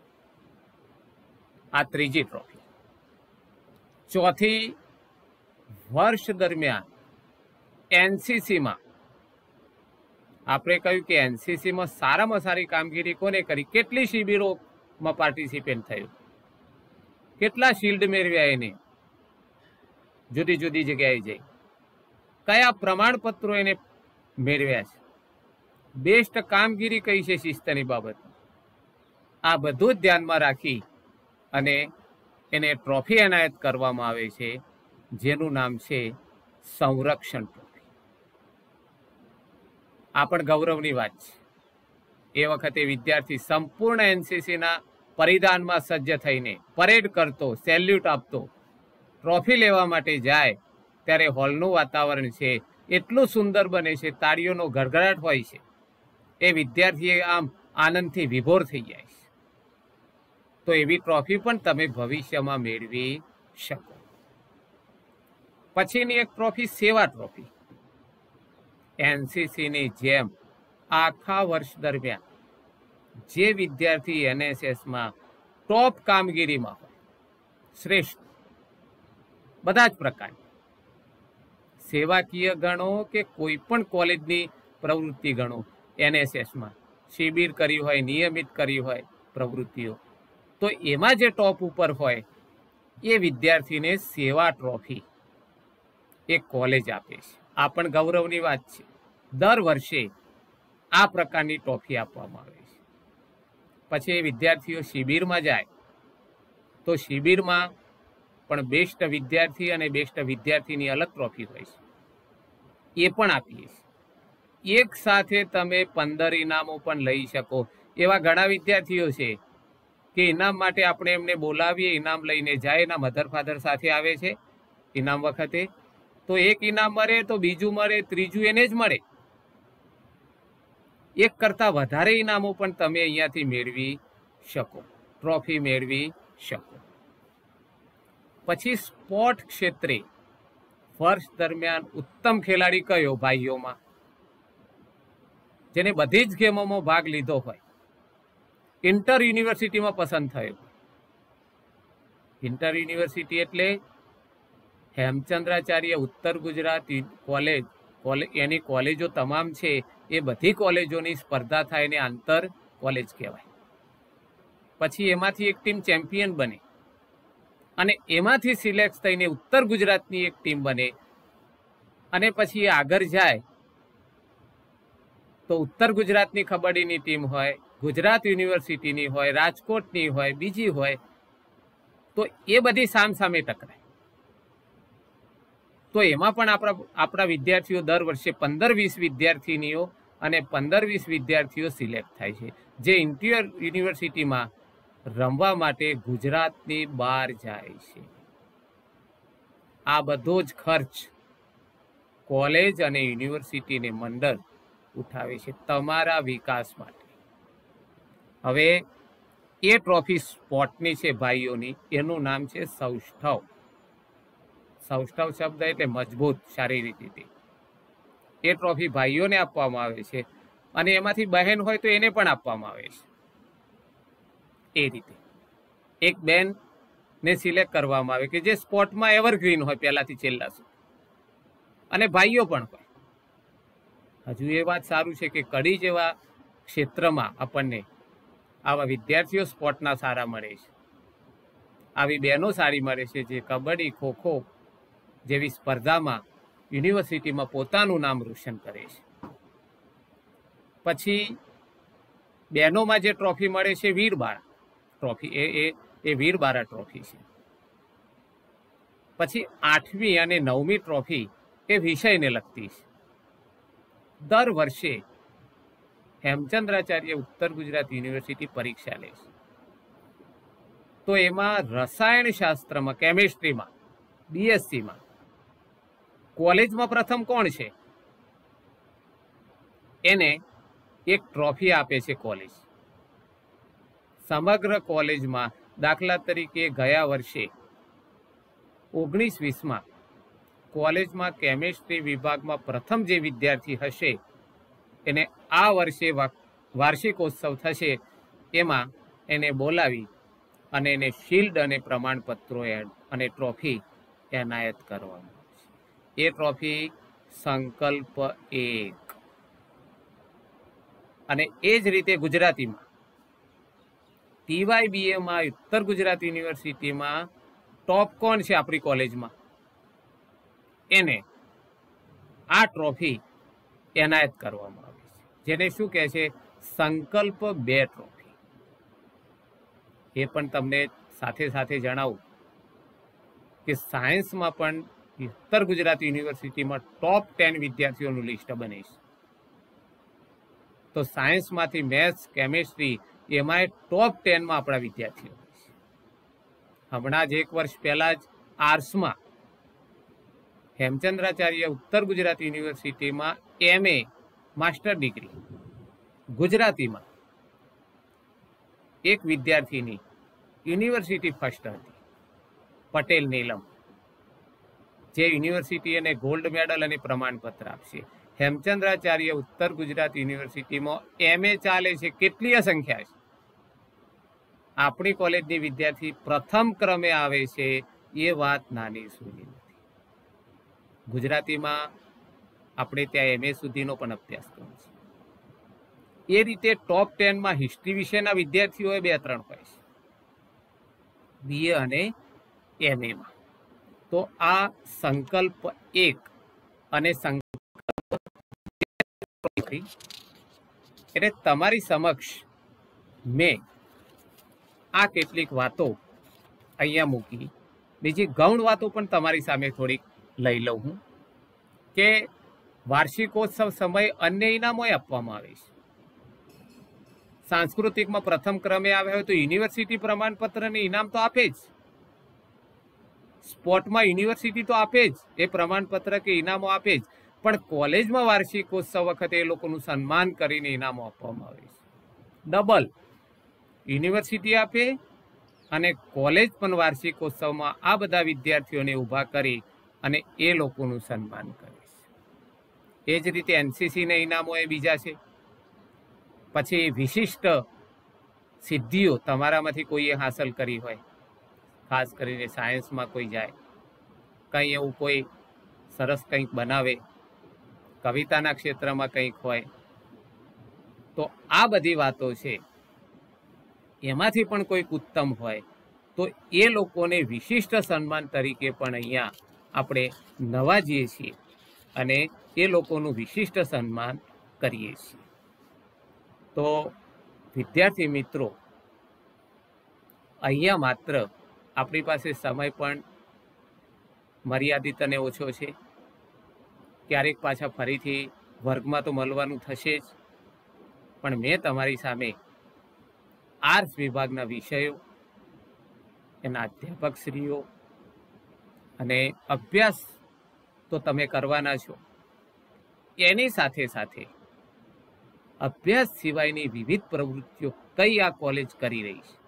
આ ત્રીજી ટ્રોફી. ચોથી, વર્ષ દરમિયાન એનસીસીમાં આપણે કહ્યું કે એનસીસીમાં સારામાં સારી કામગીરી કોને કરી, કેટલી શિબિરોમાં પાર્ટિસિપેટ થયું, કેટલા શિલ્ડ મેળવ્યા એને, જુદી જુદી જગ્યાએ જઈ કયા પ્રમાણપત્રો એને મેળવ્યા છે, બેસ્ટ કામગીરી કઈ છે શિસ્તની બાબત, આ બધું જ ધ્યાનમાં રાખી અને એને ટ્રોફી એનાયત કરવામાં આવે છે જેનું નામ છે સંરક્ષણ ટ્રોફી. આ પણ ગૌરવની વાત છે. એ વખતે વિદ્યાર્થી સંપૂર્ણ એનસીસીના પરિધાનમાં સજ્જ થઈને પરેડ કરતો, સેલ્યુટ આપતો ટ્રોફી લેવા માટે જાય ત્યારે હોલનું વાતાવરણ છે એટલું સુંદર બને છે, તાળીઓનો ગડગડાટ હોય છે, એ વિદ્યાર્થીએ આમ આનંદથી વિભોર થઈ જાય છે. તો એવી ટ્રોફી પણ તમે ભવિષ્યમાં મેળવી શકો. પછીની એક ટ્રોફી સેવા ટ્રોફી. એનસીસીની જેમ આખા વર્ષ દરમિયાન જે વિદ્યાર્થી એનએસએસમાં ટોપ કામગીરીમાં હોય, શ્રેષ્ઠ બધા જ પ્રકારની સેવાકીય ગણો કે કોઈ પણ કોલેજની પ્રવૃત્તિ ગણો, એનએસએસમાં શિબિર કરી હોય, નિયમિત કરી હોય પ્રવૃત્તિઓ, તો એમાં જે ટોપ ઉપર હોય એ વિદ્યાર્થીને સેવા ટ્રોફી એ કોલેજ આપે છે. આ પણ ગૌરવની વાત છે. દર વર્ષે આ પ્રકારની ટ્રોફી આપવામાં આવે છે. પછી એ વિદ્યાર્થીઓ શિબિરમાં જાય તો શિબિરમાં પણ બેસ્ટ વિદ્યાર્થી અને બેસ્ટ વિદ્યાર્થીની અલગ ટ્રોફી હોય છે, એ પણ આપીએ છીએ. એક સાથે તમે પંદર ઇનામો પણ લઈ શકો. એવા ઘણા વિદ્યાર્થીઓ છે કે ઇનામ માટે આપણે એમને બોલાવીએ, ઇનામ લઈને જાય, એના મધર ફાધર સાથે આવે છે ઇનામ વખતે, તો એક ઇનામ મળે તો બીજું મળે, ત્રીજું એને જ મળે. એક કરતાં વધારે ઇનામો પણ તમે અહીંયાથી મેળવી શકો, ટ્રોફી મેળવી શકો. પછી સ્પોર્ટ ક્ષેત્રે વર્ષ દરમિયાન ઉત્તમ ખેલાડી કયો ભાઈઓમાં? જેને બધી જ ગેમોમાં ભાગ લીધો હોય, ઇન્ટર યુનિવર્સિટીમાં પસંદ થયો. ઇન્ટર યુનિવર્સિટી એટલે હેમચંદ્રાચાર્ય ઉત્તર ગુજરાત કોલેજ, એની કોલેજો તમામ છે, એ બધી કોલેજોની સ્પર્ધા થાય ને આંતર કોલેજ કહેવાય. પછી એમાંથી એક ટીમ ચેમ્પિયન બને અને એમાંથી સિલેક્ટ થઈને ઉત્તર ગુજરાતની એક ટીમ બને અને પછી એ આગળ જાય તો ઉત્તર ગુજરાતની કબડ્ડીની ટીમ હોય, ગુજરાત યુનિવર્સિટીની હોય, રાજકોટની હોય, બીજી હોય, તો એ બધી સામસામે ટકરાય. તો એમાં પણ આપણા આપણા વિદ્યાર્થીઓ દર વર્ષે પંદર વીસ વિદ્યાર્થીનીઓ અને પંદર વીસ વિદ્યાર્થીઓ સિલેક્ટ થાય છે, જે ઇન્ટર યુનિવર્સિટીમાં રમવા માટે ગુજરાતની બહાર જાય છે. આ બધો જ ખર્ચ કોલેજ અને યુનિવર્સિટીને મંડળ ઉઠાવે છે તમારા વિકાસ માટે. હવે એ ટ્રોફી સ્પોર્ટની છે ભાઈઓની, એનું નામ છે સૌષ્ઠવ. સૌષ્ઠવ શબ્દ એટલે મજબૂત શારીરિક રીતે. એ ટ્રોફી ભાઈઓને આપવામાં આવે છે અને એમાંથી બહેન હોય તો એને પણ આપવામાં આવે છે. એ રીતે એક બેનને સિલેક્ટ કરવામાં આવે કે જે સ્પોર્ટમાં એવરગ્રીન હોય પહેલાથી છેલ્લા સુધી, અને ભાઈઓ પણ હોય. હજુ એ વાત સારું છે કે કડી જેવા ક્ષેત્રમાં આપણને આવા વિદ્યાર્થીઓ સ્પોર્ટના સારા મળે છે, આવી બહેનો સારી મળે છે જે કબડ્ડી, ખોખો જેવી સ્પર્ધામાં યુનિવર્સિટીમાં પોતાનું નામ રોશન કરે છે. પછી બહેનોમાં જે ટ્રોફી મળે છે વીરબાળા ટ્રોફી, એ એ એ વીરબાળા ટ્રોફી છે. પછી આઠમી અને નવમી ટ્રોફી એ વિષયને લગતી છે. દર વર્ષે હેમચંદ્રાચાર્ય ઉત્તર ગુજરાત યુનિવર્સિટી પરીક્ષા લે છે. તો એમાં રસાયણ શાસ્ત્રમાં, કેમિસ્ટ્રીમાં, બીએસસીમાં કોલેજમાં પ્રથમ કોણ છે એને એક ટ્રોફી આપે છે કોલેજ. સમગ્ર કોલેજમાં દાખલા તરીકે ગયા વર્ષે ઓગણીસ વીસમાં કોલેજમાં કેમિસ્ટ્રી વિભાગમાં પ્રથમ જે વિદ્યાર્થી હશે એને આ વર્ષે વાર્ષિકોત્સવ થશે, એમાં એને બોલાવી અને એને શિલ્ડ અને પ્રમાણપત્રો અને ટ્રોફી એનાયત કરવામાં આવશે. એ ટ્રોફી સંકલ્પ એક. અને એ જ રીતે ગુજરાતીમાં ટીવાયબીએમાં ઉત્તર ગુજરાત યુનિવર્સિટીમાં ટોપ કોણ છે આપણી કોલેજમાં, એને આ ટ્રોફી એનાયત કરવામાં આવે છે, જેને શું કહે છે સંકલ્પ બે ટ્રોફી. એ પણ તમને સાથે સાથે જણાવું કે સાયન્સમાં પણ ઉત્તર ગુજરાત યુનિવર્સિટીમાં ટોપ ટેન વિદ્યાર્થીઓનું લિસ્ટ બને છે. તો સાયન્સમાંથી મેથ્સ, કેમિસ્ટ્રી એમાં ટોપ ટેનમાં આપણા વિદ્યાર્થીઓ હોય છે. હમણાં જ એક વર્ષ પહેલા જ આર્ટ્સમાં હેમચંદ્રાચાર્ય ઉત્તર ગુજરાત યુનિવર્સિટીમાં એમએ માસ્ટર ડિગ્રી ગુજરાતીમાં એક વિદ્યાર્થીની યુનિવર્સિટી ફર્સ્ટ હતી, પટેલ નીલમ, જે યુનિવર્સિટી એને ગોલ્ડ મેડલ અને પ્રમાણપત્ર આપશે. હેમચંદ્રાચાર્ય ઉત્તર ગુજરાત યુનિવર્સિટીમાં એમએ ચાલે છે, કેટલી સંખ્યા છે. આપણી કોલેજની વિદ્યાર્થી પ્રથમ ક્રમે આવે છે, એ વાત નાની સૂની નથી. ગુજરાતીમાં આપણે ત્યાં એમએ સુધીનો પણ અભ્યાસક્રમ છે. એ રીતે ટોપ ટેનમાં હિસ્ટ્રી વિશેના વિદ્યાર્થીઓ બે ત્રણ હોય છે બીએ અને એમએમાં. તો આ સંકલ્પ એક અને સંકલ્પ એટલે તમારી સમક્ષ મેં આ કેટલીક વાતો અહીંયા મૂકી, બીજી ગૌણ વાતો પણ તમારી સામે થોડીક લઈ લઉં હું કે વાર્ષિકોત્સવ સમયે અન્ય ઇનામો આપવામાં આવે છે. સાંસ્કૃતિકમાં પ્રથમ ક્રમે આવ્યા હોય તો યુનિવર્સિટી પ્રમાણપત્રને ઇનામ તો આપે જ, સ્પોર્ટમાં યુનિવર્સિટી તો આપે જ, એ પ્રમાણપત્ર કે ઇનામો આપે જ, પણ કોલેજમાં વાર્ષિકોત્સવ વખતે એ લોકોનું સન્માન કરીને ઇનામો આપવામાં આવે છે. ડબલ યુનિવર્સિટી આપે અને કોલેજ પણ વાર્ષિકોત્સવમાં આ બધા વિદ્યાર્થીઓને ઊભા કરી અને એ લોકોનું સન્માન કરે છે. એ જ રીતે એનસીસીના ઇનામો એ બીજા છે. પછી વિશિષ્ટ સિદ્ધિઓ તમારામાંથી કોઈએ હાંસલ કરી હોય, ખાસ કરીને સાયન્સમાં કોઈ જાય, કંઈ એવું કોઈ સરસ કંઈક બનાવે, કવિતાના ક્ષેત્રમાં કંઈક હોય, તો આ બધી વાતો છે એમાંથી પણ કોઈક ઉત્તમ હોય તો એ લોકોને વિશિષ્ટ સન્માન તરીકે પણ અહીંયા આપણે નવાજીએ છીએ અને એ લોકોનું વિશિષ્ટ સન્માન કરીએ છીએ. તો વિદ્યાર્થી મિત્રો, અહીંયા માત્ર આપણી પાસે સમય પણ મર્યાદિત અને ઓછો છે. ક્યારેક પાછા ફરીથી વર્ગમાં તો મળવાનું થશે જ, પણ મેં તમારી સામે આર્ટ્સ વિભાગના વિષયો, એના અધ્યાપકશ્રીઓ અને અભ્યાસ તો તમે કરવાના છો, એની સાથે સાથે અભ્યાસ સિવાયની વિવિધ પ્રવૃત્તિઓ કઈ આ કોલેજ કરી રહી છે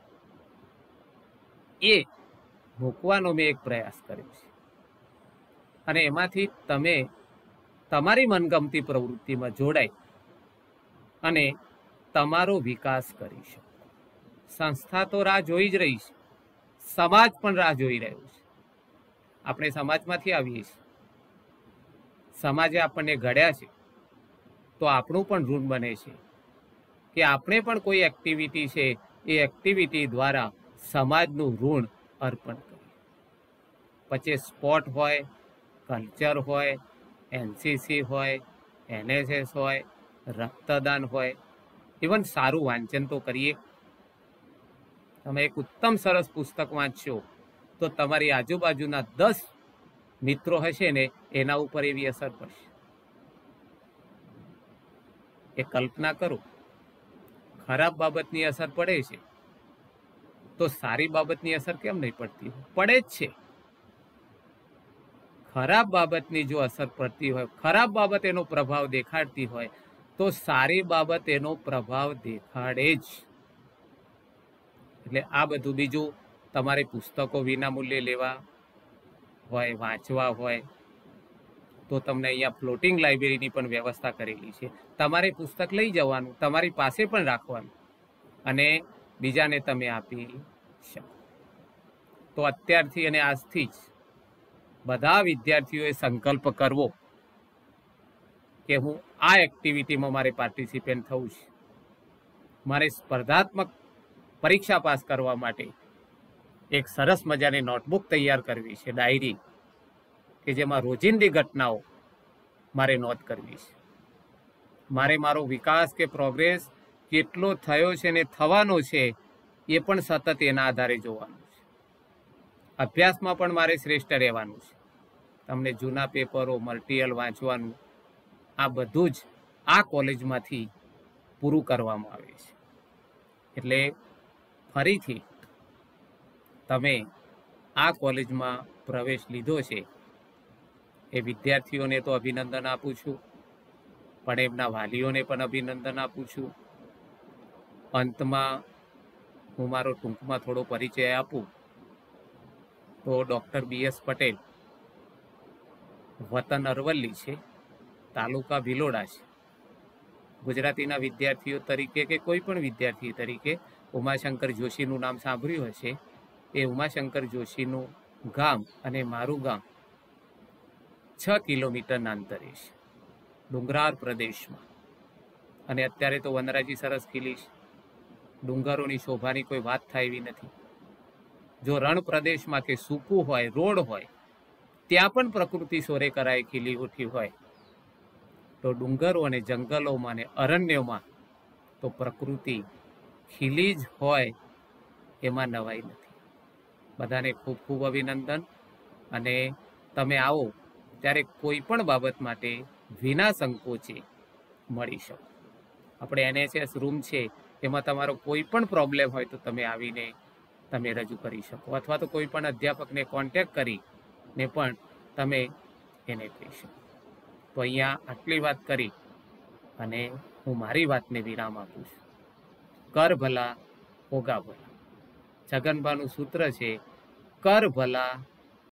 એ મૂકવાનો મેં એક પ્રયાસ કર્યો છે. અને એમાંથી તમે તમારી મનગમતી પ્રવૃત્તિમાં જોડાઈ અને તમારો વિકાસ કરી શકો. સંસ્થા તો રાહ જોઈ જ રહી છે, સમાજ પણ રાહ જોઈ રહ્યો છે. આપણે સમાજમાંથી આવીએ છીએ, સમાજે આપણને ઘડ્યા છે, તો આપણું પણ ઋણ બને છે કે આપણે પણ કોઈ એક્ટિવિટી છે એ એક્ટિવિટી દ્વારા સમાજનું ઋણ અર્પણ કરીએ. પછી સ્પોર્ટ હોય, કલ્ચર હોય, એનસીસી હોય, એનએસએસ હોય, રક્તદાન હોય, ઇવન સારું વાંચન તો કરીએ. તમે એક ઉત્તમ સરસ પુસ્તક વાંચશો તો તમારી આજુબાજુના દસ મિત્રો હશે ને એના ઉપર એવી અસર પડશે. એ કલ્પના કરો, ખરાબ બાબતની અસર પડે છે તો સારી બાબતની અસર કેમ નહીં પડતી? પડે જ છે. ખરાબ બાબતની જો અસર પડતી હોય, ખરાબ બાબત એનો પ્રભાવ દેખાડતી હોય, તો સારી બાબત એનો પ્રભાવ દેખાડે જ. એટલે આ બધું બીજું તમારે પુસ્તકો વિનામૂલ્યે લેવા હોય, વાંચવા હોય તો તમને અહીંયા ફ્લોટિંગ લાઇબ્રેરીની પણ વ્યવસ્થા કરેલી છે. તમારે પુસ્તક લઈ જવાનું, તમારી પાસે પણ રાખવાનું અને બીજાને તમે આપી શકો. તો અત્યારથી અને આજથી જ બધા વિદ્યાર્થીઓએ સંકલ્પ કરવો કે હું આ એક્ટિવિટીમાં મારે પાર્ટિસિપેટ થવું છે. મારે સ્પર્ધાત્મક પરીક્ષા પાસ કરવા માટે એક સરસ મજાની નોટબુક તૈયાર કરવી છે, ડાયરી, કે જેમાં રોજિંદી ઘટનાઓ મારે નોંધ કરવી છે. મારે મારો વિકાસ કે પ્રોગ્રેસ કેટલો થયો છે ને થવાનો છે એ પણ સતત એના આધારે જોવાનું છે. અભ્યાસમાં પણ મારે શ્રેષ્ઠ રહેવાનું છે. તમને જૂના પેપરો, મટીરિયલ વાંચવાનું, આ બધું જ આ કોલેજમાંથી પૂરું કરવામાં આવે છે. એટલે ફરીથી તમે આ કોલેજમાં પ્રવેશ લીધો છે એ વિદ્યાર્થીઓને તો અભિનંદન આપું છું, પણ એમના વાલીઓને પણ અભિનંદન આપું છું. અંતમાં હું મારો ટૂંકમાં થોડો પરિચય આપું તો ડૉક્ટર બી એસ પટેલ, વતન અરવલ્લી છે, તાલુકા ભિલોડા છે. ગુજરાતીના વિદ્યાર્થીઓ તરીકે કે કોઈ પણ વિદ્યાર્થી તરીકે ઉમાશંકર જોશીનું નામ સાંભળ્યું હશે. એ ઉમાશંકર જોશીનું ગામ અને મારું ગામ છ કિલોમીટરના અંતરે છે, ડુંગરાળ પ્રદેશમાં. અને અત્યારે તો વનરાજી સરસ ખીલી છે, ડુંગરોની શોભાની કોઈ વાત થાય એવી નથી. જો રણ પ્રદેશમાં કે સૂકું હોય, રોડ હોય, ત્યાં પણ પ્રકૃતિ સોરે કરાય ખીલી ઉઠી હોય, તો ડુંગરો અને જંગલોમાં અને અરણ્યોમાં તો પ્રકૃતિ ખીલી જ હોય એમાં નવાઈ નથી. બધાને ખૂબ ખૂબ અભિનંદન. અને તમે આવો ત્યારે કોઈ પણ બાબત માટે વિના સંકોચે મળી શકો. આપણે એનએચએસ રૂમ છે, એમાં તમારો કોઈ પણ પ્રોબ્લેમ હોય તો તમે આવીને તમે રજૂ કરી શકો, અથવા તો કોઈ પણ અધ્યાપકને કોન્ટેક્ટ કરીને પણ તમે એને કહી શકો. તો અહીંયા આટલી વાત કરી અને હું મારી વાતને વિરામ આપું છું. કર ભલા હોગા ભલા. છગનભાનું સૂત્ર છે, કર ભલા